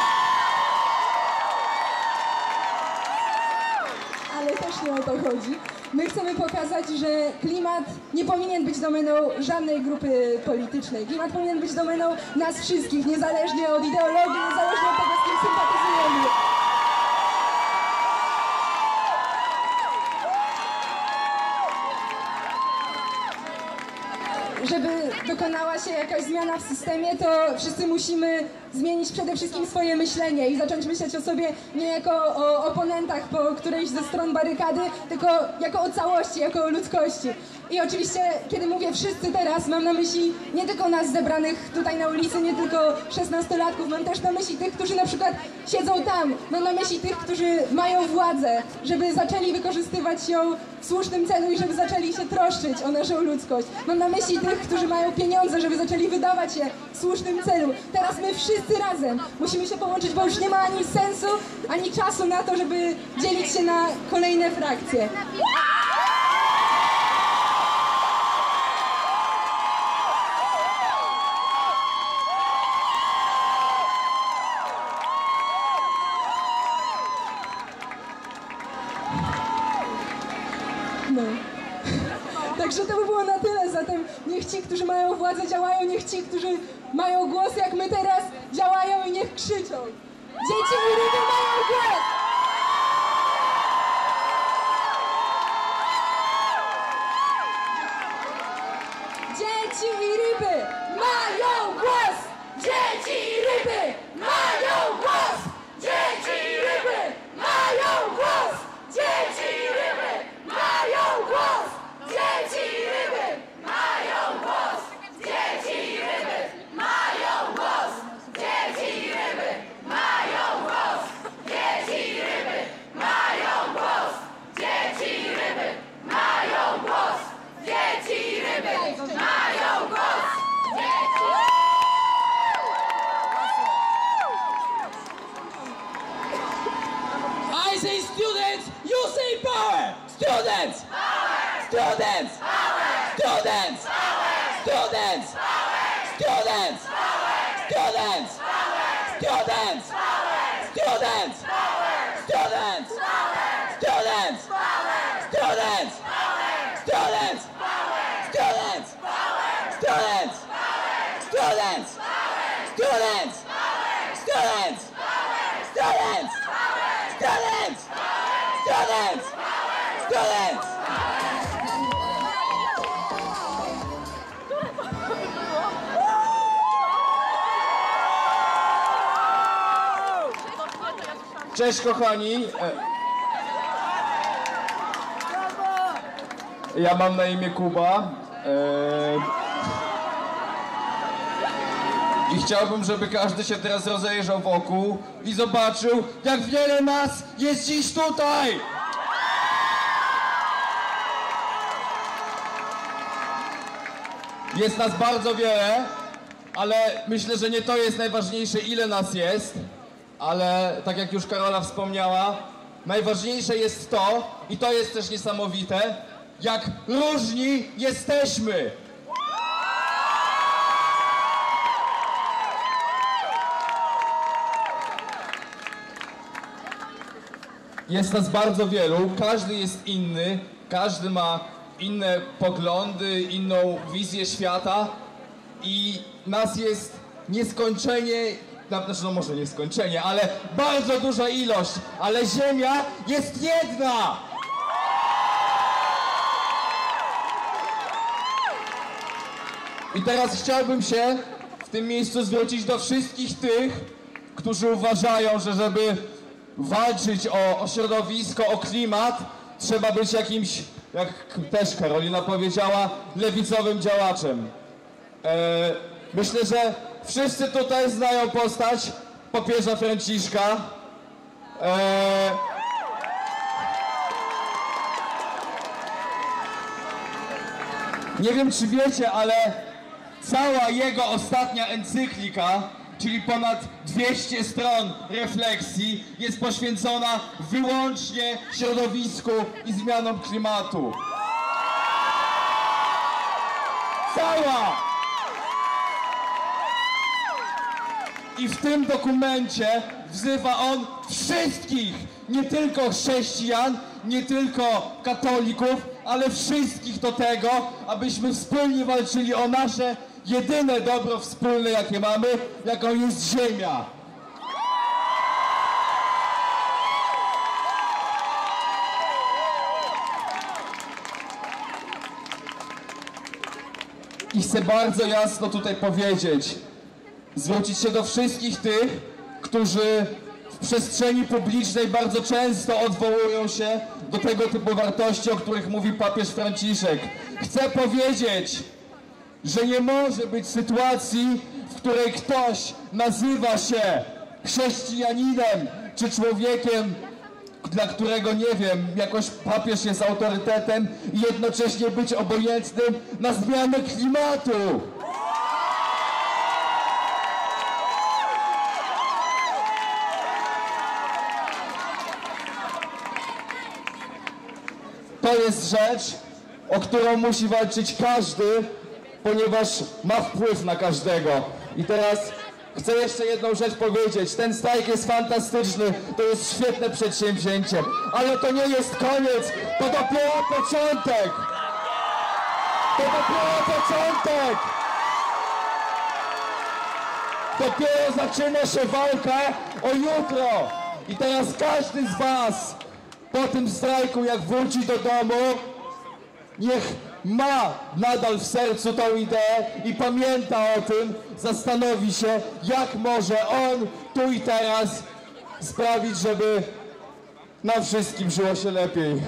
Ale też nie o to chodzi. My chcemy pokazać, że klimat nie powinien być domeną żadnej grupy politycznej. Klimat powinien być domeną nas wszystkich, niezależnie od ideologii, niezależnie od tego, z kim sympatyzujemy. Żeby dokonała się jakaś zmiana w systemie, to wszyscy musimy zmienić przede wszystkim swoje myślenie i zacząć myśleć o sobie nie jako o oponentach po którejś ze stron barykady, tylko jako o całości, jako o ludzkości. I oczywiście, kiedy mówię wszyscy teraz, mam na myśli nie tylko nas zebranych tutaj na ulicy, nie tylko szesnastolatków, mam też na myśli tych, którzy na przykład siedzą tam, mam na myśli tych, którzy mają władzę, żeby zaczęli wykorzystywać ją w słusznym celu i żeby zaczęli się troszczyć o naszą ludzkość. Mam na myśli tych, którzy mają pieniądze, żeby zaczęli wydawać je w słusznym celu. Teraz my wszyscy razem musimy się połączyć, bo już nie ma ani sensu, ani czasu na to, żeby dzielić się na kolejne frakcje. No. Także to by było na tyle, zatem niech ci, którzy mają władzę, działają, niech ci, którzy mają głos jak my teraz, działają i niech krzyczą. Dzieci i ryby mają głos! Dzieci i ryby mają głos! Dzieci i ryby mają głos! Dzieci i ryby mają głos! Dzieci i ryby mają głos! Dzieci i ryby mają głos! Dzieci i ryby mają głos! Dzieci i ryby mają głos! Dzieci i ryby mają głos! Dzieci i ryby mają głos! Dzieci i ryby mają głos! I say students, you say power! Students! Power! Students! Power! Students! Power! Students! Power! Students! Power! Students! Power! Students! Power! Students! Power! Students! Power! Students! Power! Students! Power! Students! Power! Students! Power! Students! Power! Students! Power! Students! Power! Students! Power! Students! Power! Students! Students! Students! Cześć kochani. Ja mam na imię Kuba. I chciałbym, żeby każdy się teraz rozejrzał wokół i zobaczył, jak wiele nas jest dziś tutaj. Jest nas bardzo wiele, ale myślę, że nie to jest najważniejsze, ile nas jest, ale tak jak już Karola wspomniała, najważniejsze jest to, i to jest też niesamowite, jak różni jesteśmy. Jest nas bardzo wielu, każdy jest inny, każdy ma inne poglądy, inną wizję świata i nas jest nieskończenie, znaczy no może nieskończenie, ale bardzo duża ilość, ale Ziemia jest jedna! I teraz chciałbym się w tym miejscu zwrócić do wszystkich tych, którzy uważają, że żeby walczyć o, o środowisko, o klimat, trzeba być jakimś, jak też Karolina powiedziała, lewicowym działaczem. E, myślę, że wszyscy tutaj znają postać papieża Franciszka. E, nie wiem, czy wiecie, ale cała jego ostatnia encyklika, czyli ponad dwieście stron refleksji, jest poświęcona wyłącznie środowisku i zmianom klimatu. Cała! I w tym dokumencie wzywa on wszystkich, nie tylko chrześcijan, nie tylko katolików, ale wszystkich do tego, abyśmy wspólnie walczyli o nasze jedyne dobro wspólne, jakie mamy, jaką jest Ziemia. I chcę bardzo jasno tutaj powiedzieć, zwrócić się do wszystkich tych, którzy w przestrzeni publicznej bardzo często odwołują się do tego typu wartości, o których mówi papież Franciszek. Chcę powiedzieć, że nie może być sytuacji, w której ktoś nazywa się chrześcijaninem czy człowiekiem, dla którego, nie wiem, jakoś papież jest autorytetem i jednocześnie być obojętnym na zmianę klimatu. To jest rzecz, o którą musi walczyć każdy, ponieważ ma wpływ na każdego. I teraz chcę jeszcze jedną rzecz powiedzieć. Ten strajk jest fantastyczny, to jest świetne przedsięwzięcie, ale to nie jest koniec, to dopiero początek! To dopiero początek! Dopiero zaczyna się walka o jutro! I teraz każdy z was po tym strajku, jak wróci do domu, niech ma nadal w sercu tą ideę i pamięta o tym, zastanowi się, jak może on tu i teraz sprawić, żeby nam wszystkim żyło się lepiej.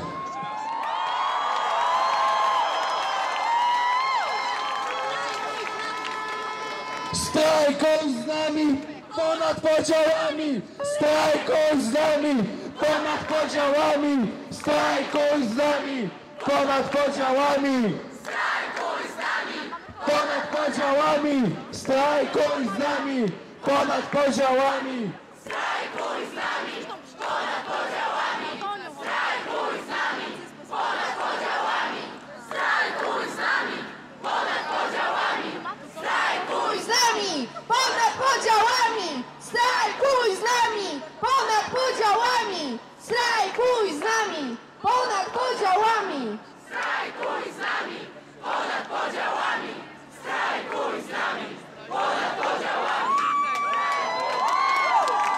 Strajkuj z nami ponad podziałami! Strajkuj z nami ponad podziałami! Strajkuj z nami ponad podziałami! Strajkuj z nami! Ponad podziałami! Strajkuj z nami ponad podziałami! Strajkuj z nami! Ponad podziałami! Strajkuj z nami! Ponad podziałami! Strajkuj z nami! Ponad podziałami! Strajkuj z nami! Ponad podziałami! Strajkuj z nami! Ponad podziałami! Strajkuj z nami! Ponad podziałami! Strajkuj z nami! Ponad podziałami! Strajkuj z nami! Ponad podziałami!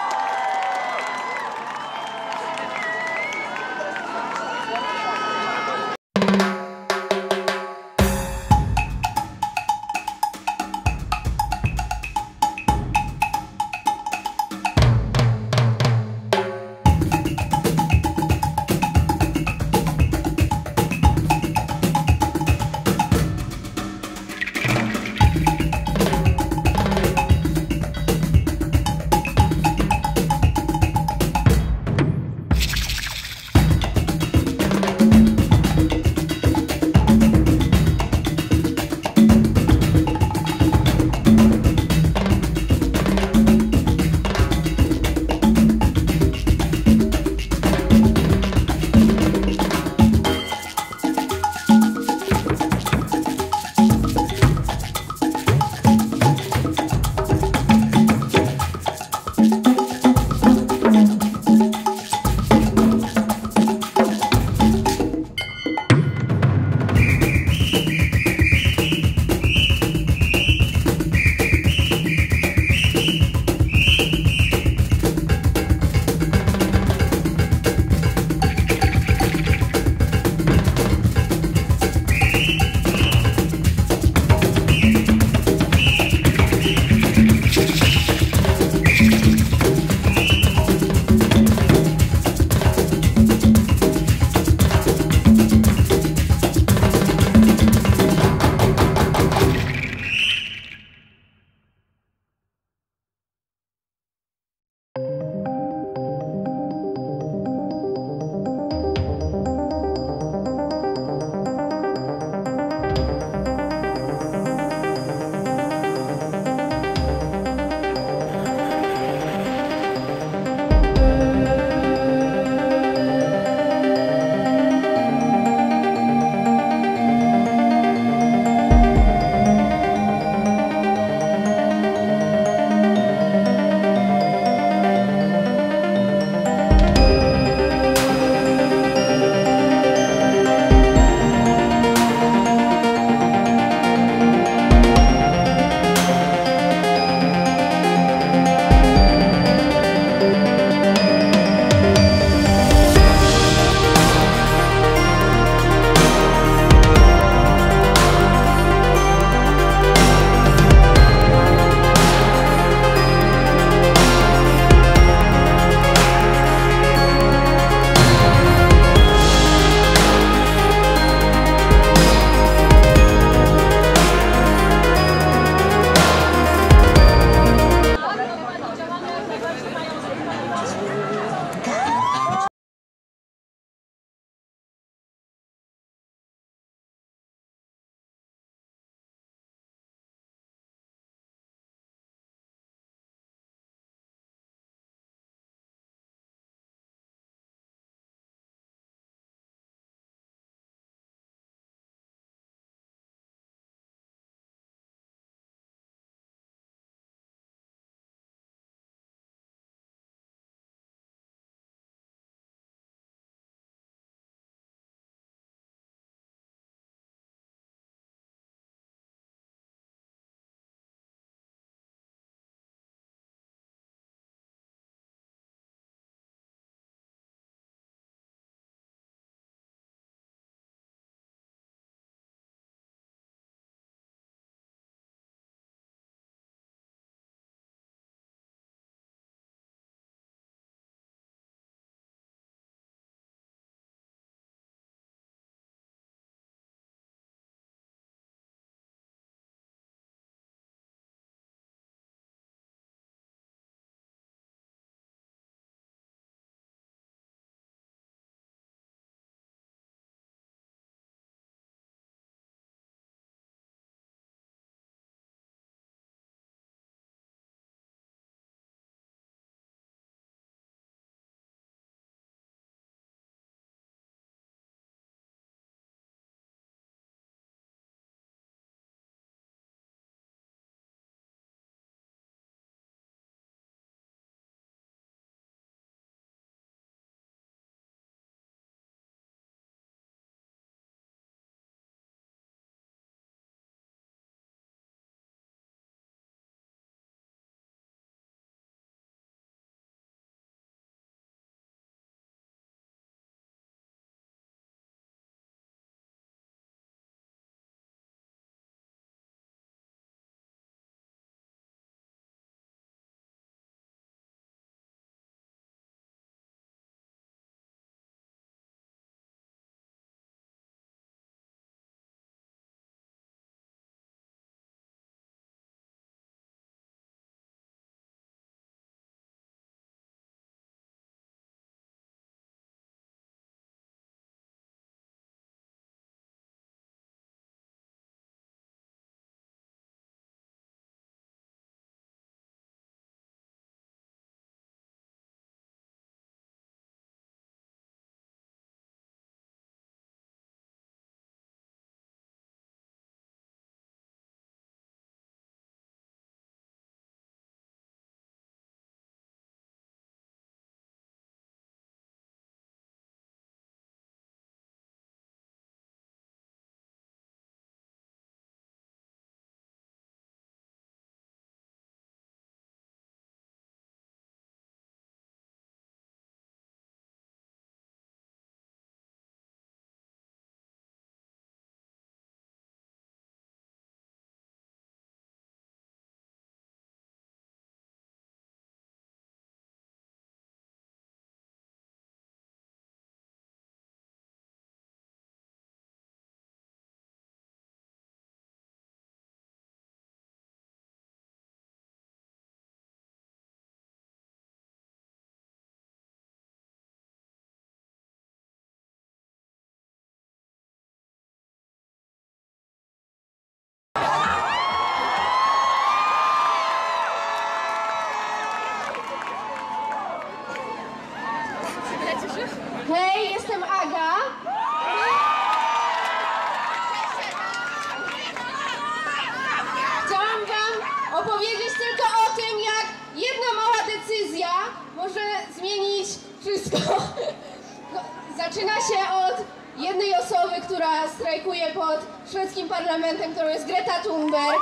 Zaczyna się od jednej osoby, która strajkuje pod szwedzkim parlamentem, którą jest Greta Thunberg.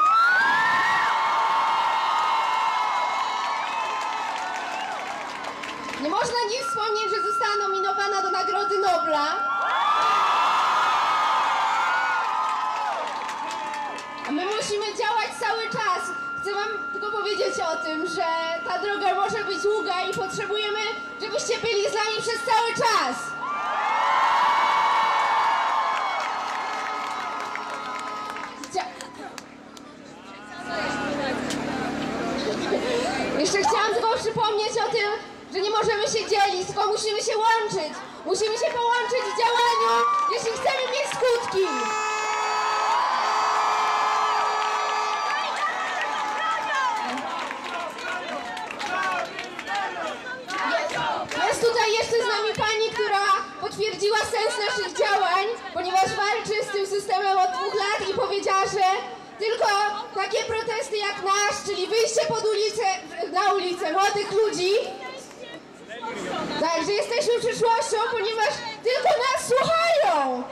Nie można nie wspomnieć, że została nominowana do Nagrody Nobla. A my musimy działać cały czas. Chcę wam tylko powiedzieć o tym, że ta droga może być długa i potrzebujemy, żebyście byli z nami przez cały czas. Chcia... Jeszcze chciałam tylko przypomnieć o tym, że nie możemy się dzielić, tylko musimy się łączyć. Musimy się połączyć w działaniu, jeśli chcemy mieć skutki. Jest tutaj jeszcze z nami pani, która potwierdziła sens naszych działań, ponieważ walczy z tym systemem od dwóch lat i powiedziała, że tylko takie protesty jak nasz, czyli wyjście pod ulicę, na ulicę młodych ludzi, tak, że jesteśmy przyszłością, ponieważ tylko nas słuchają.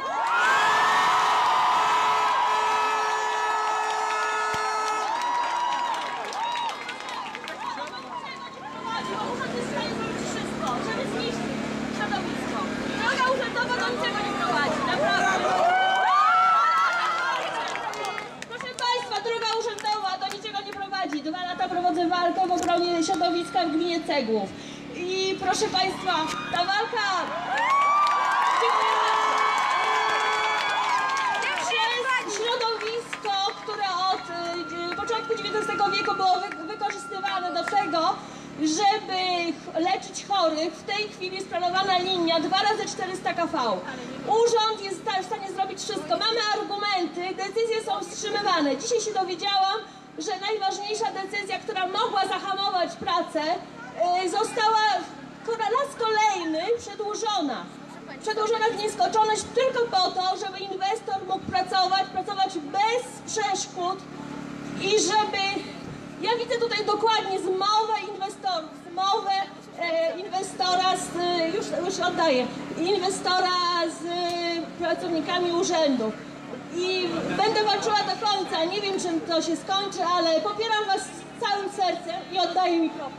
Droga urzędowa do niczego nie prowadzi, naprawdę. Proszę Państwa, droga urzędowa do niczego nie prowadzi. Dwa lata prowadzę walkę w obronie środowiska w gminie Cegłów. I proszę Państwa, ta walka... Dziękuję bardzo. Przez środowisko, które od y, początku dziewiętnastego wieku było wy, wykorzystywane do tego, żeby leczyć chorych, w tej chwili jest planowana linia dwa razy czterysta K V. Urząd jest w stanie zrobić wszystko. Mamy argumenty, decyzje są wstrzymywane. Dzisiaj się dowiedziałam, że najważniejsza decyzja, która mogła zahamować pracę, yy, została po raz kolejny przedłużona. Przedłużona w nieskończoność tylko po to, żeby inwestor mógł pracować, pracować bez przeszkód i żeby... Ja widzę tutaj dokładnie zmowę inwestorów, zmowę e, inwestora z, już, już oddaję, inwestora z e, pracownikami urzędu. I będę walczyła do końca, nie wiem czym to się skończy, ale popieram was całym sercem i oddaję mikrofon.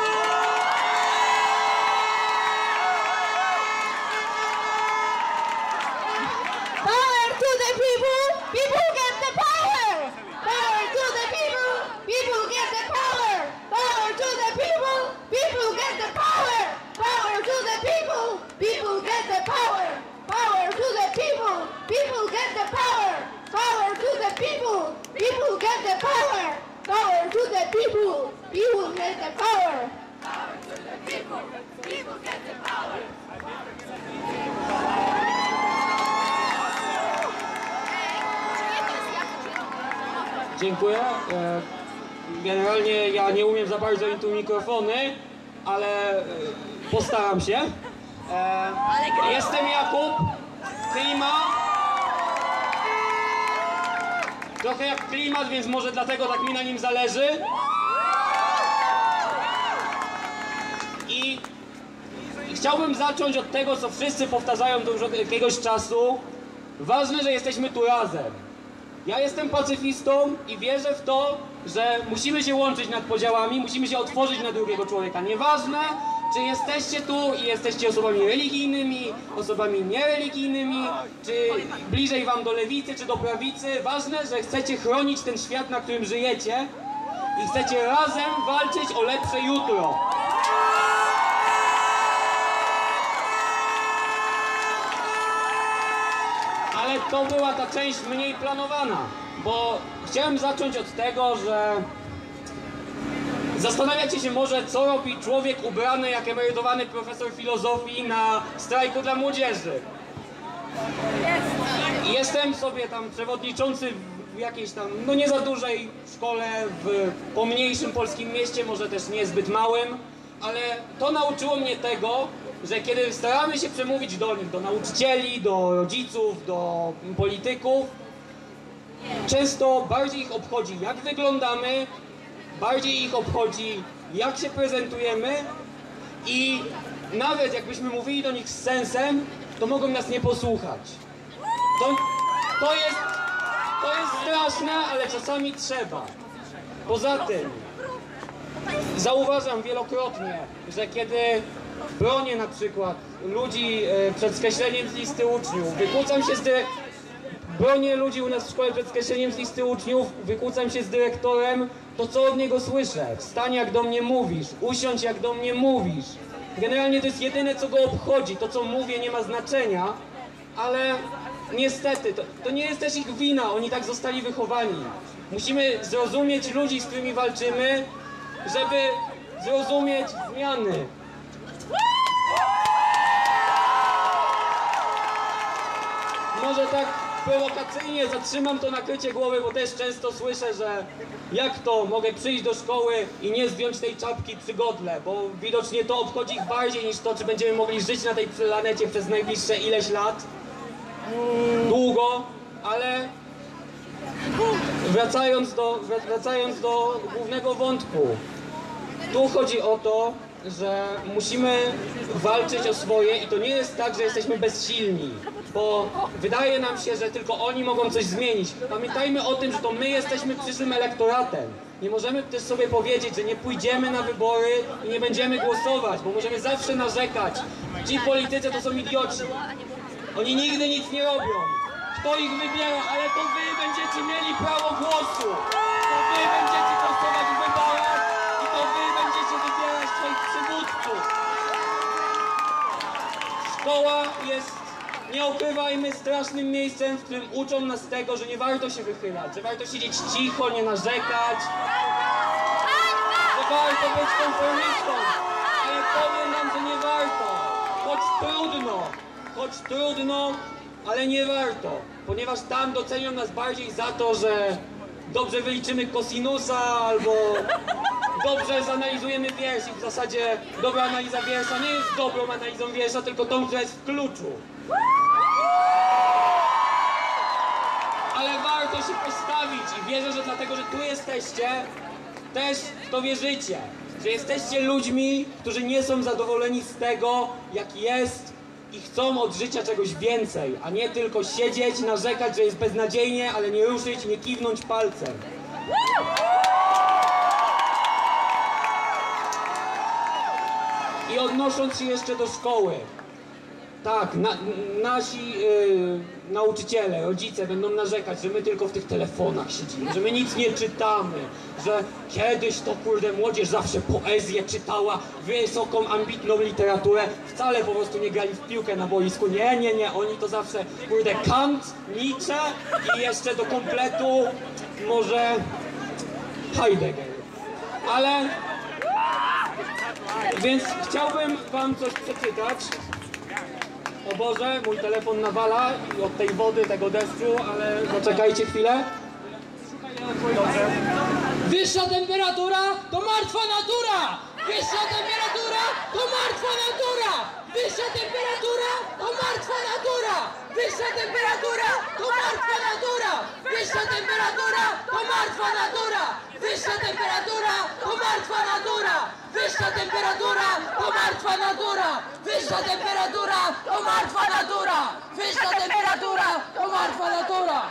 Power to the people! People get the power! Power to the people! People get the power! Power to the people! People get the power! Power to the people! People get the power! Power to the people! People get the power! Power to the people! People get the power! Power to the people! People get the power! Power to the people! People get the power! Dziękuję. Generalnie ja nie umiem za bardzo tu mikrofony, ale postaram się. Jestem Jakub, klima. Trochę jak klimat, więc może dlatego tak mi na nim zależy. I chciałbym zacząć od tego, co wszyscy powtarzają to już od jakiegoś czasu. Ważne, że jesteśmy tu razem. Ja jestem pacyfistą i wierzę w to, że musimy się łączyć nad podziałami, musimy się otworzyć na drugiego człowieka. Nieważne, czy jesteście tu i jesteście osobami religijnymi, osobami niereligijnymi, czy bliżej wam do lewicy, czy do prawicy. Ważne, że chcecie chronić ten świat, na którym żyjecie i chcecie razem walczyć o lepsze jutro. Ale to była ta część mniej planowana, bo chciałem zacząć od tego, że zastanawiacie się może, co robi człowiek ubrany jak emerytowany profesor filozofii na strajku dla młodzieży. Jestem sobie tam przewodniczący w jakiejś tam, no nie za dużej szkole, w pomniejszym polskim mieście, może też niezbyt małym, ale to nauczyło mnie tego, że kiedy staramy się przemówić do nich, do nauczycieli, do rodziców, do polityków, często bardziej ich obchodzi, jak wyglądamy, bardziej ich obchodzi, jak się prezentujemy i nawet jakbyśmy mówili do nich z sensem, to mogą nas nie posłuchać. To, to jest, to jest straszne, ale czasami trzeba. Poza tym, zauważam wielokrotnie, że kiedy bronię na przykład ludzi e, przed skreśleniem z listy uczniów, wykłócam się z dy... bronię ludzi u nas w szkole przed skreśleniem z listy uczniów, wykłócam się z dyrektorem, to co od niego słyszę? Wstań jak do mnie mówisz, usiądź jak do mnie mówisz. Generalnie to jest jedyne co go obchodzi, to co mówię nie ma znaczenia, ale niestety to, to nie jest też ich wina, oni tak zostali wychowani. Musimy zrozumieć ludzi, z którymi walczymy, żeby zrozumieć zmiany. Może tak prowokacyjnie zatrzymam to nakrycie głowy, bo też często słyszę, że jak to mogę przyjść do szkoły i nie zdjąć tej czapki przy godle, bo widocznie to obchodzi ich bardziej niż to, czy będziemy mogli żyć na tej planecie przez najbliższe ileś lat. Długo, ale wracając do, wracając do głównego wątku. Tu chodzi o to, że musimy walczyć o swoje i to nie jest tak, że jesteśmy bezsilni, bo wydaje nam się, że tylko oni mogą coś zmienić. Pamiętajmy o tym, że to my jesteśmy przyszłym elektoratem. Nie możemy też sobie powiedzieć, że nie pójdziemy na wybory i nie będziemy głosować, bo możemy zawsze narzekać. Ci politycy to są idioci. Oni nigdy nic nie robią. Kto ich wybiera, ale to wy będziecie mieli prawo głosu. To wy będziecie głosować w wyborach i to wy będziecie wybierać swoich przywódców. Szkoła jest, nie ukrywajmy, strasznym miejscem, w którym uczą nas tego, że nie warto się wychylać, że warto siedzieć cicho, nie narzekać, że warto być konformistą, ale powiem wam, że nie warto, choć trudno, choć trudno, ale nie warto, ponieważ tam docenią nas bardziej za to, że dobrze wyliczymy kosinusa albo dobrze zanalizujemy wiersz i w zasadzie dobra analiza wiersza nie jest dobrą analizą wiersza, tylko tą, która jest w kluczu. Ale warto się postawić i wierzę, że dlatego, że tu jesteście, też w to wierzycie, że jesteście ludźmi, którzy nie są zadowoleni z tego, jak jest i chcą od życia czegoś więcej, a nie tylko siedzieć, narzekać, że jest beznadziejnie, ale nie ruszyć, nie kiwnąć palcem. I odnosząc się jeszcze do szkoły, tak, na, nasi yy, nauczyciele, rodzice będą narzekać, że my tylko w tych telefonach siedzimy, że my nic nie czytamy, że kiedyś to kurde młodzież zawsze poezję czytała, wysoką, ambitną literaturę, wcale po prostu nie grali w piłkę na boisku, nie, nie, nie, oni to zawsze kurde Kant, Nietzsche i jeszcze do kompletu może Heidegger, ale więc chciałbym wam coś przeczytać. O Boże, mój telefon nawala od tej wody, tego deszczu, ale zaczekajcie chwilę. Wyższa temperatura to martwa natura! Wyższa temperatura to martwa natura! Wyższa temperatura to martwa natura! Wyższa temperatura to martwa natura! Wyższa temperatura to martwa natura! Wyższa temperatura to martwa natura! Wyższa temperatura to martwa natura! Wyższa temperatura to martwa natura! Wyższa temperatura to martwa natura!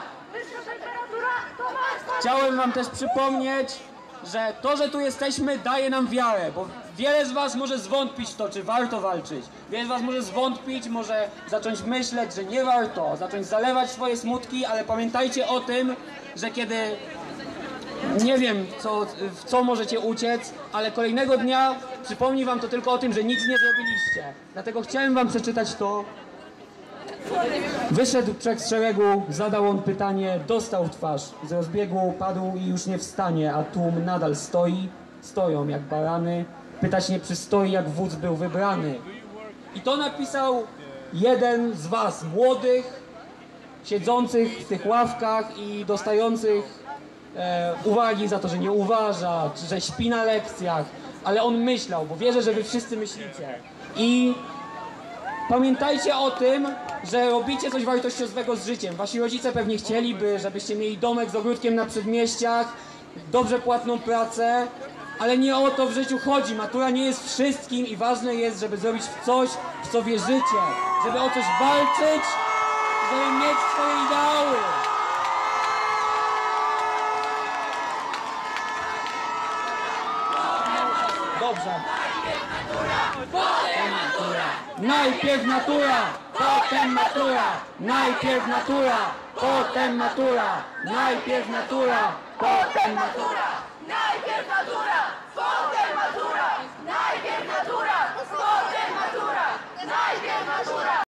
Chciałem wam też przypomnieć, że to, że tu jesteśmy, daje nam wiarę, bo wiele z was może zwątpić w to, czy warto walczyć. Wiele z was może zwątpić, może zacząć myśleć, że nie warto, zacząć zalewać swoje smutki, ale pamiętajcie o tym, że kiedy nie wiem, co, w co możecie uciec, ale kolejnego dnia przypomni wam to tylko o tym, że nic nie zrobiliście. Dlatego chciałem wam przeczytać to. Wyszedł przez szeregu, zadał on pytanie, dostał w twarz. Z rozbiegu padł i już nie wstanie, a tłum nadal stoi. Stoją jak barany. Pytać nie przystoi, jak wódz był wybrany. I to napisał jeden z was, młodych, siedzących w tych ławkach i dostających e, uwagi za to, że nie uważa, że śpi na lekcjach. Ale on myślał, bo wierzę, że wy wszyscy myślicie. I pamiętajcie o tym, że robicie coś wartościowego z życiem. Wasi rodzice pewnie chcieliby, żebyście mieli domek z ogródkiem na przedmieściach, dobrze płatną pracę Ale nie o to w życiu chodzi. Matura nie jest wszystkim i ważne jest, żeby zrobić coś, w co wierzycie. Żeby o coś walczyć, żeby mieć swoje ideały. Dobrze. Najpierw natura, potem matura. Najpierw natura, potem matura. Najpierw natura, potem matura. Najpierw natura, potem matura! Najpierw natura, potem matura! Najpierw natura!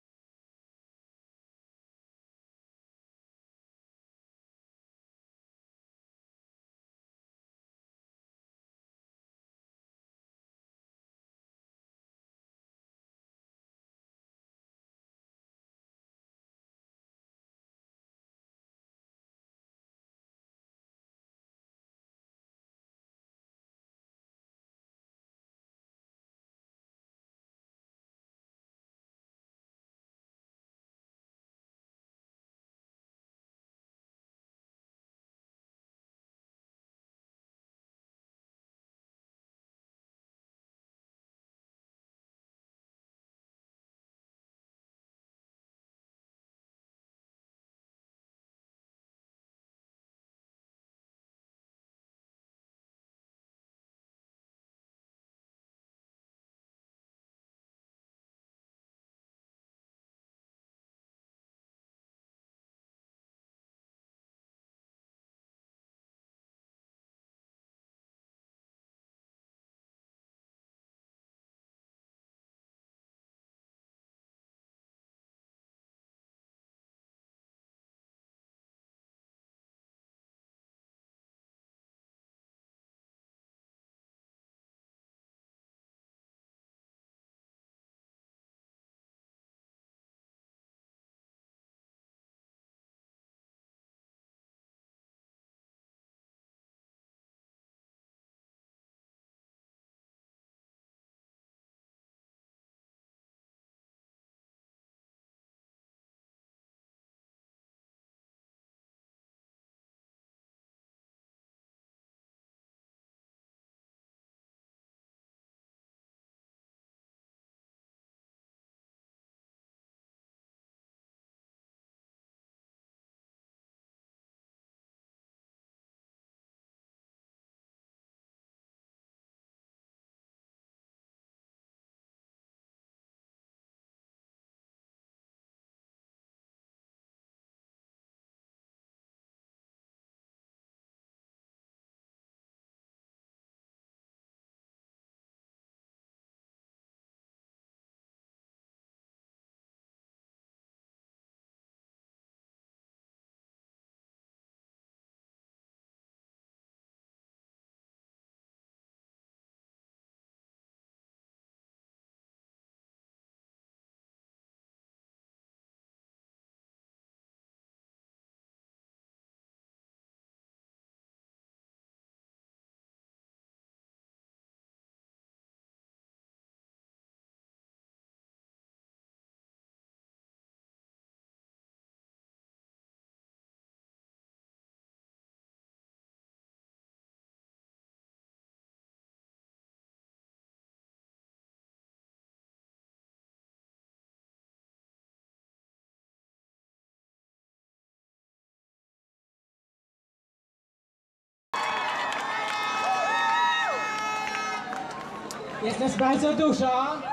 Jest nas bardzo dużo,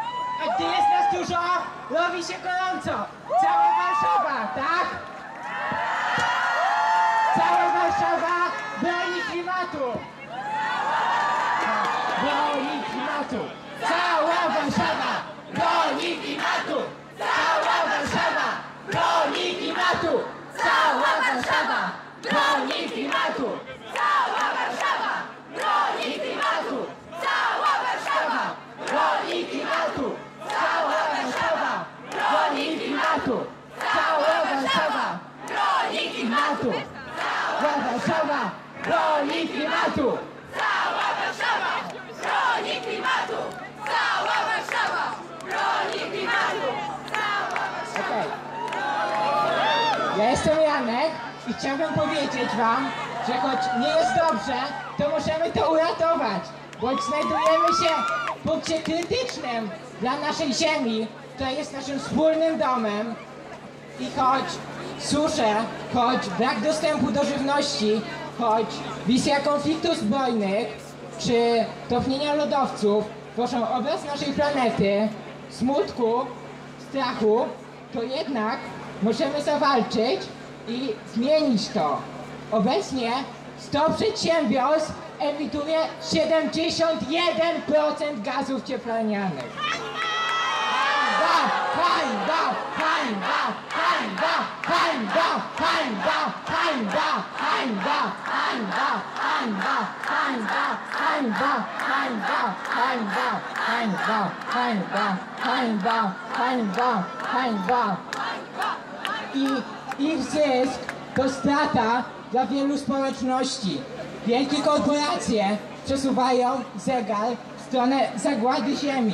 a gdy jest nas dużo, robi się gorąco. Cała Warszawa, tak? Cała Warszawa broni klimatu. Broni klimatu. Cała Warszawa broni klimatu. Cała Warszawa broni klimatu. Cała Warszawa broni klimatu. Cała Warszawa broni klimatu! Cała Warszawa broni klimatu! Cała Warszawa broni klimatu! Cała Warszawa broni klimatu! Cała Warszawa broni klimatu! Cała Warszawa broni klimatu! Cała Warszawa broni klimatu! Okej. Ja jestem Janek i chciałbym powiedzieć wam, że choć nie jest dobrze, to możemy to uratować, bo znajdujemy się w punkcie krytycznym dla naszej ziemi, która jest naszym wspólnym domem i choć susze, choć brak dostępu do żywności, choć wizja konfliktów zbrojnych czy topnienia lodowców tworzą obraz naszej planety, smutku, strachu, to jednak możemy zawalczyć i zmienić to. Obecnie sto przedsiębiorstw emituje siedemdziesiąt jeden procent gazów cieplarnianych. Hańba! Hańba! Hańba! Hańba! Hańba! Hańba! Hańba! Hańba! Hańba! Hańba! Hańba! Hańba! Hańba! Hańba! Hańba! Hańba! Hańba! Hańba! I ich zysk to strata dla wielu społeczności. Wielkie korporacje przesuwają zegar w stronę zagłady ziemi.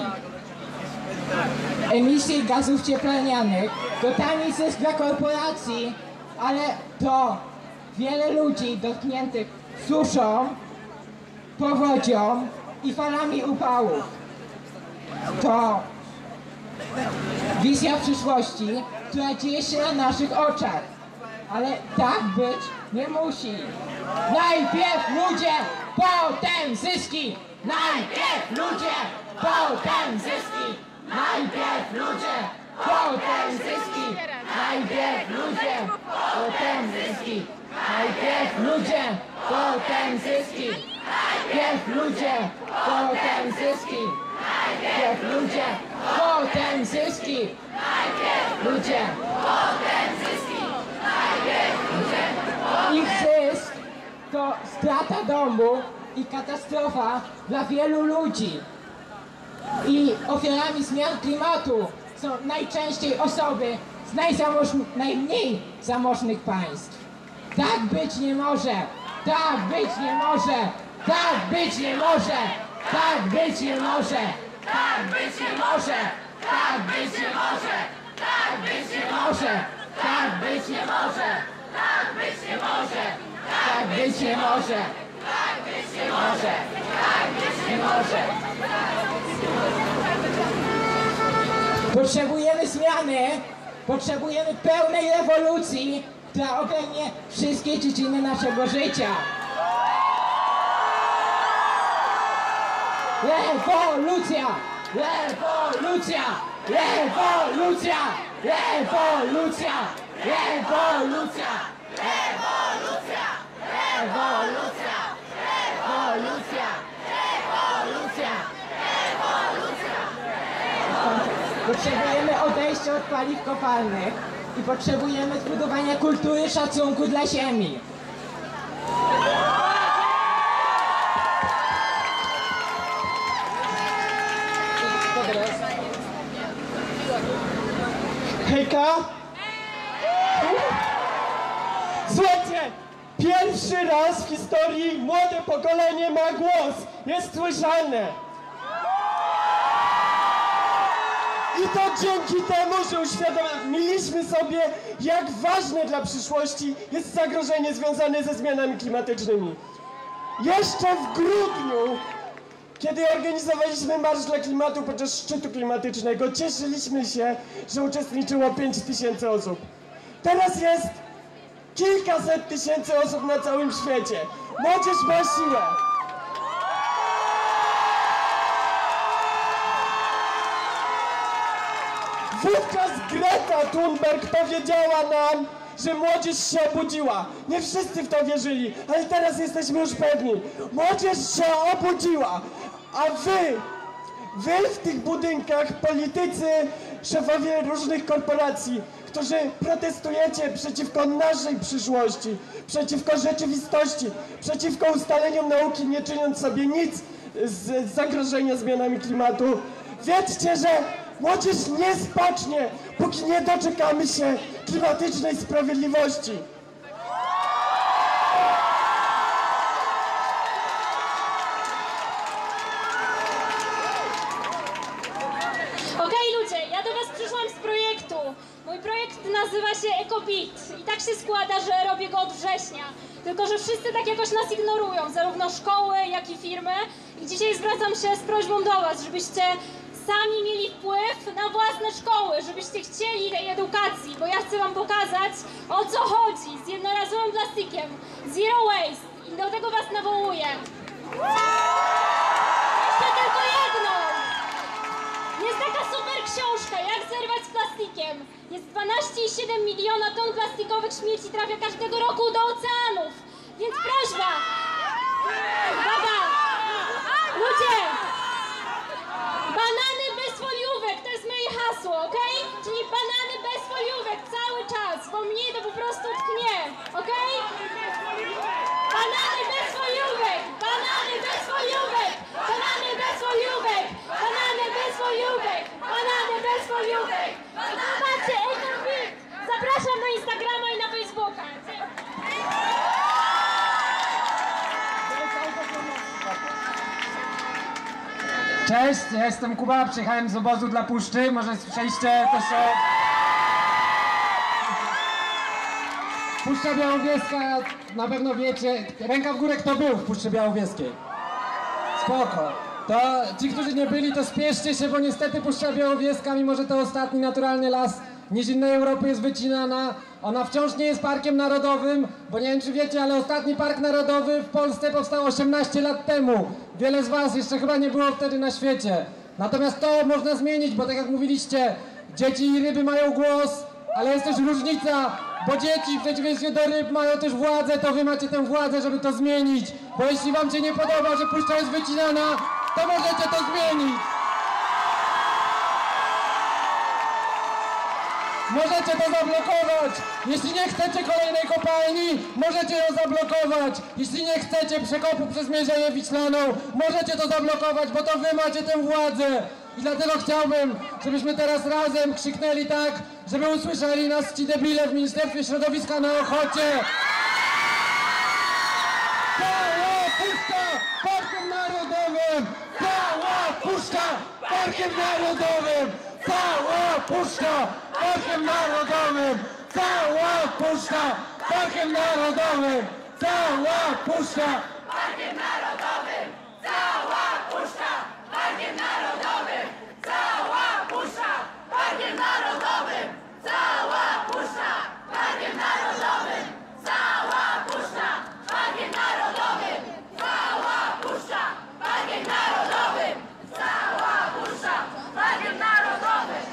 Emisje gazów cieplarnianych to tani zysk dla korporacji, ale to wiele ludzi dotkniętych suszą, powodzią i falami upałów. To wizja przyszłości, która dzieje się na naszych oczach, ale tak być nie musi. Najpierw ludzie, potem zyski! Najpierw ludzie, potem zyski! Najpierw ludzie, potem zyski! Najpierw ludzie, potem zyski! Najpierw ludzie, potem zyski! Najpierw ludzie, potem zyski! Najpierw ludzie, potem zyski! Najpierw ludzie, potem zyski! Najpierw ludzie, ich zysk to strata domu i katastrofa dla wielu ludzi. I ofiarami zmian klimatu są najczęściej osoby z najzamoż- najmniej zamożnych państw. Tak być nie może! Tak być nie może! Tak być nie może! Tak być nie może! Tak być nie może! Tak być nie może! Tak być nie może! Tak być nie może! Tak być nie może! Tak być nie może! Tak być nie może! Tak być nie może! Potrzebujemy zmiany, potrzebujemy pełnej rewolucji, która obejmie wszystkie dziedziny naszego życia. Rewolucja! Rewolucja! Rewolucja! Rewolucja! Rewolucja! Rewolucja! Rewolucja! Rewolucja! Rewolucja! Rewolucja! Potrzebujemy odejścia od paliw kopalnych i potrzebujemy zbudowania kultury szacunku dla ziemi. Hejka! Słuchajcie, pierwszy raz w historii młode pokolenie ma głos, jest słyszalne. I to dzięki temu, że uświadomiliśmy sobie, jak ważne dla przyszłości jest zagrożenie związane ze zmianami klimatycznymi. Jeszcze w grudniu, kiedy organizowaliśmy Marsz dla Klimatu podczas szczytu klimatycznego, cieszyliśmy się, że uczestniczyło pięć tysięcy osób. Teraz jest kilkaset tysięcy osób na całym świecie. Młodzież ma siłę. Wówczas Greta Thunberg powiedziała nam, że młodzież się obudziła. Nie wszyscy w to wierzyli, ale teraz jesteśmy już pewni. Młodzież się obudziła, a wy, wy w tych budynkach, politycy, szefowie różnych korporacji, którzy protestujecie przeciwko naszej przyszłości, przeciwko rzeczywistości, przeciwko ustaleniom nauki, nie czyniąc sobie nic z zagrożenia zmianami klimatu, wiedzcie, że młodzież nie spacznie, póki nie doczekamy się klimatycznej sprawiedliwości. Okej, ludzie, ja do was przyszłam z projektu. Mój projekt nazywa nazywa się EcoBeat i tak się składa, że robię go od września. Tylko że wszyscy tak jakoś nas ignorują, zarówno szkoły, jak i firmy. I dzisiaj zwracam się z prośbą do was, żebyście sami mieli wpływ na własne szkoły, żebyście chcieli tej edukacji, bo ja chcę wam pokazać, o co chodzi z jednorazowym plastikiem, zero waste, i do tego was nawołuję. Jeszcze tylko jedno! Jest taka super książka, jak zerwać z plastikiem. Jest dwanaście i siedem miliona ton plastikowych śmieci trafia każdego roku do oceanów, więc prośba! Uwaga! Ludzie! Banany bez foliówek, to jest moje hasło, ok? Czyli banany bez foliówek cały czas, bo mnie to po prostu tknie, ok? Banany bez foliówek, banany bez foliówek, banany bez foliówek, banany bez foliówek, banany bez foliówek. Zobaczcie, EcoBeat! Zapraszam na Instagrama i na Facebooka. Cześć, ja jestem Kuba, przyjechałem z obozu dla Puszczy, może słyszeliście też o... Puszcza Białowieska, na pewno wiecie, ręka w górę kto był w Puszczy Białowieskiej. Spoko. To ci, którzy nie byli, to spieszcie się, bo niestety Puszcza Białowieska, mimo że to ostatni naturalny las nizinnej Europy, jest wycinana. Ona wciąż nie jest parkiem narodowym, bo nie wiem czy wiecie, ale ostatni park narodowy w Polsce powstał osiemnaście lat temu. Wiele z was jeszcze chyba nie było wtedy na świecie. Natomiast to można zmienić, bo tak jak mówiliście, dzieci i ryby mają głos, ale jest też różnica, bo dzieci w przeciwieństwie do ryb mają też władzę, to wy macie tę władzę, żeby to zmienić. Bo jeśli wam się nie podoba, że puszcza jest wycinana, to możecie to zmienić. Możecie to zablokować! Jeśli nie chcecie kolejnej kopalni, możecie ją zablokować! Jeśli nie chcecie przekopu przez Mierzeję Wiślaną, możecie to zablokować, bo to wy macie tę władzę! I dlatego chciałbym, żebyśmy teraz razem krzyknęli tak, żeby usłyszeli nas ci debile w Ministerstwie Środowiska na Ochocie! Cała Puszcza Parkiem Narodowym! Cała Puszcza Parkiem Narodowym! Cała Puszcza Parkiem Narodowym! Cała Puszcza Parkiem Narodowym! Cała Puszcza Parkiem Narodowym! Cała Puszcza Parkiem Narodowym! Cała Puszcza Parkiem Narodowym! Cała Puszcza Parkiem Narodowym! Cała Puszcza Parkiem Narodowym! Cała Puszcza Parkiem Narodowym! Cała Puszcza Parkiem Narodowym!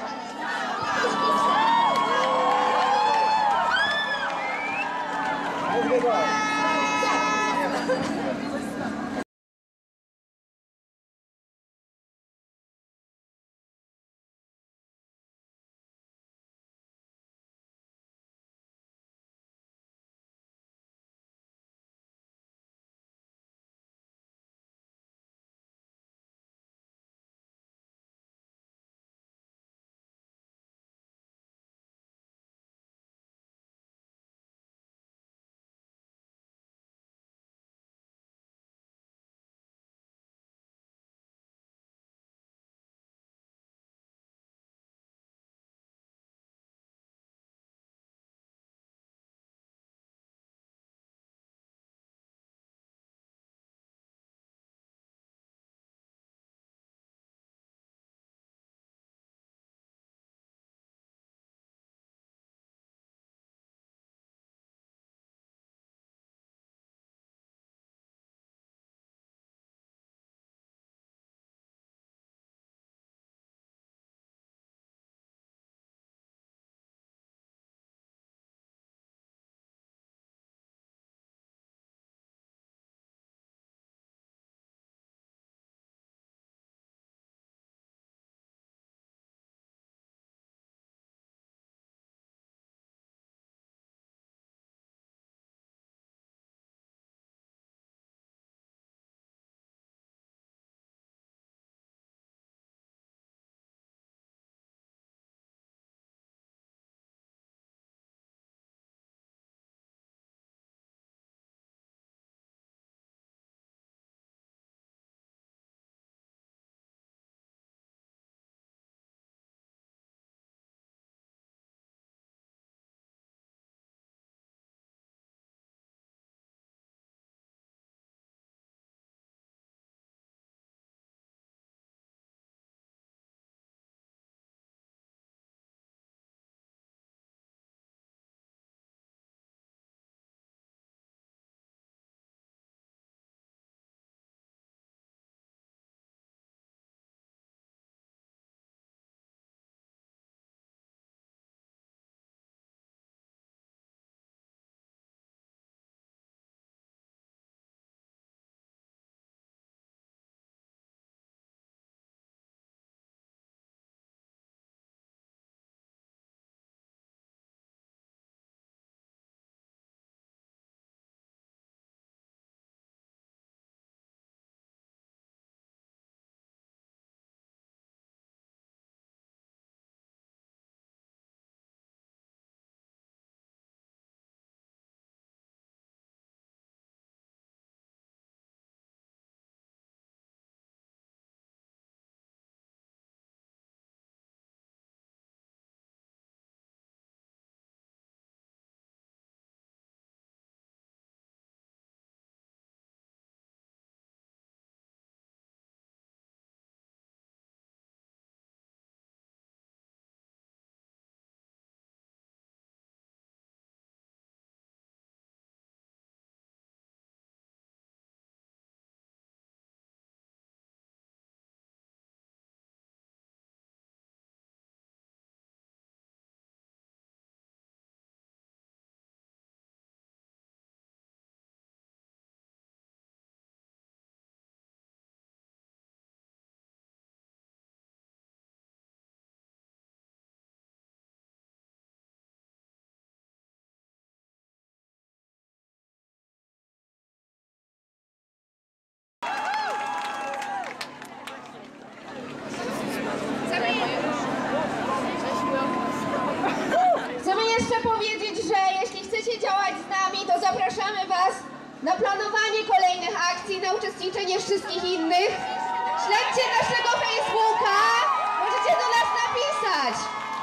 Zapraszamy Was na planowanie kolejnych akcji, na uczestniczenie wszystkich innych. Śledźcie naszego Facebooka, możecie do nas napisać.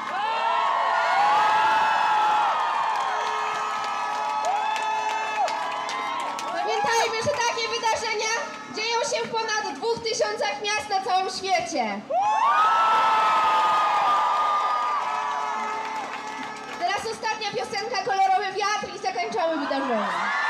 Pamiętajmy, że takie wydarzenia dzieją się w ponad dwóch tysiącach miast na całym świecie. Teraz ostatnia piosenka, kolorowy wiatr i zakończamy wydarzenie.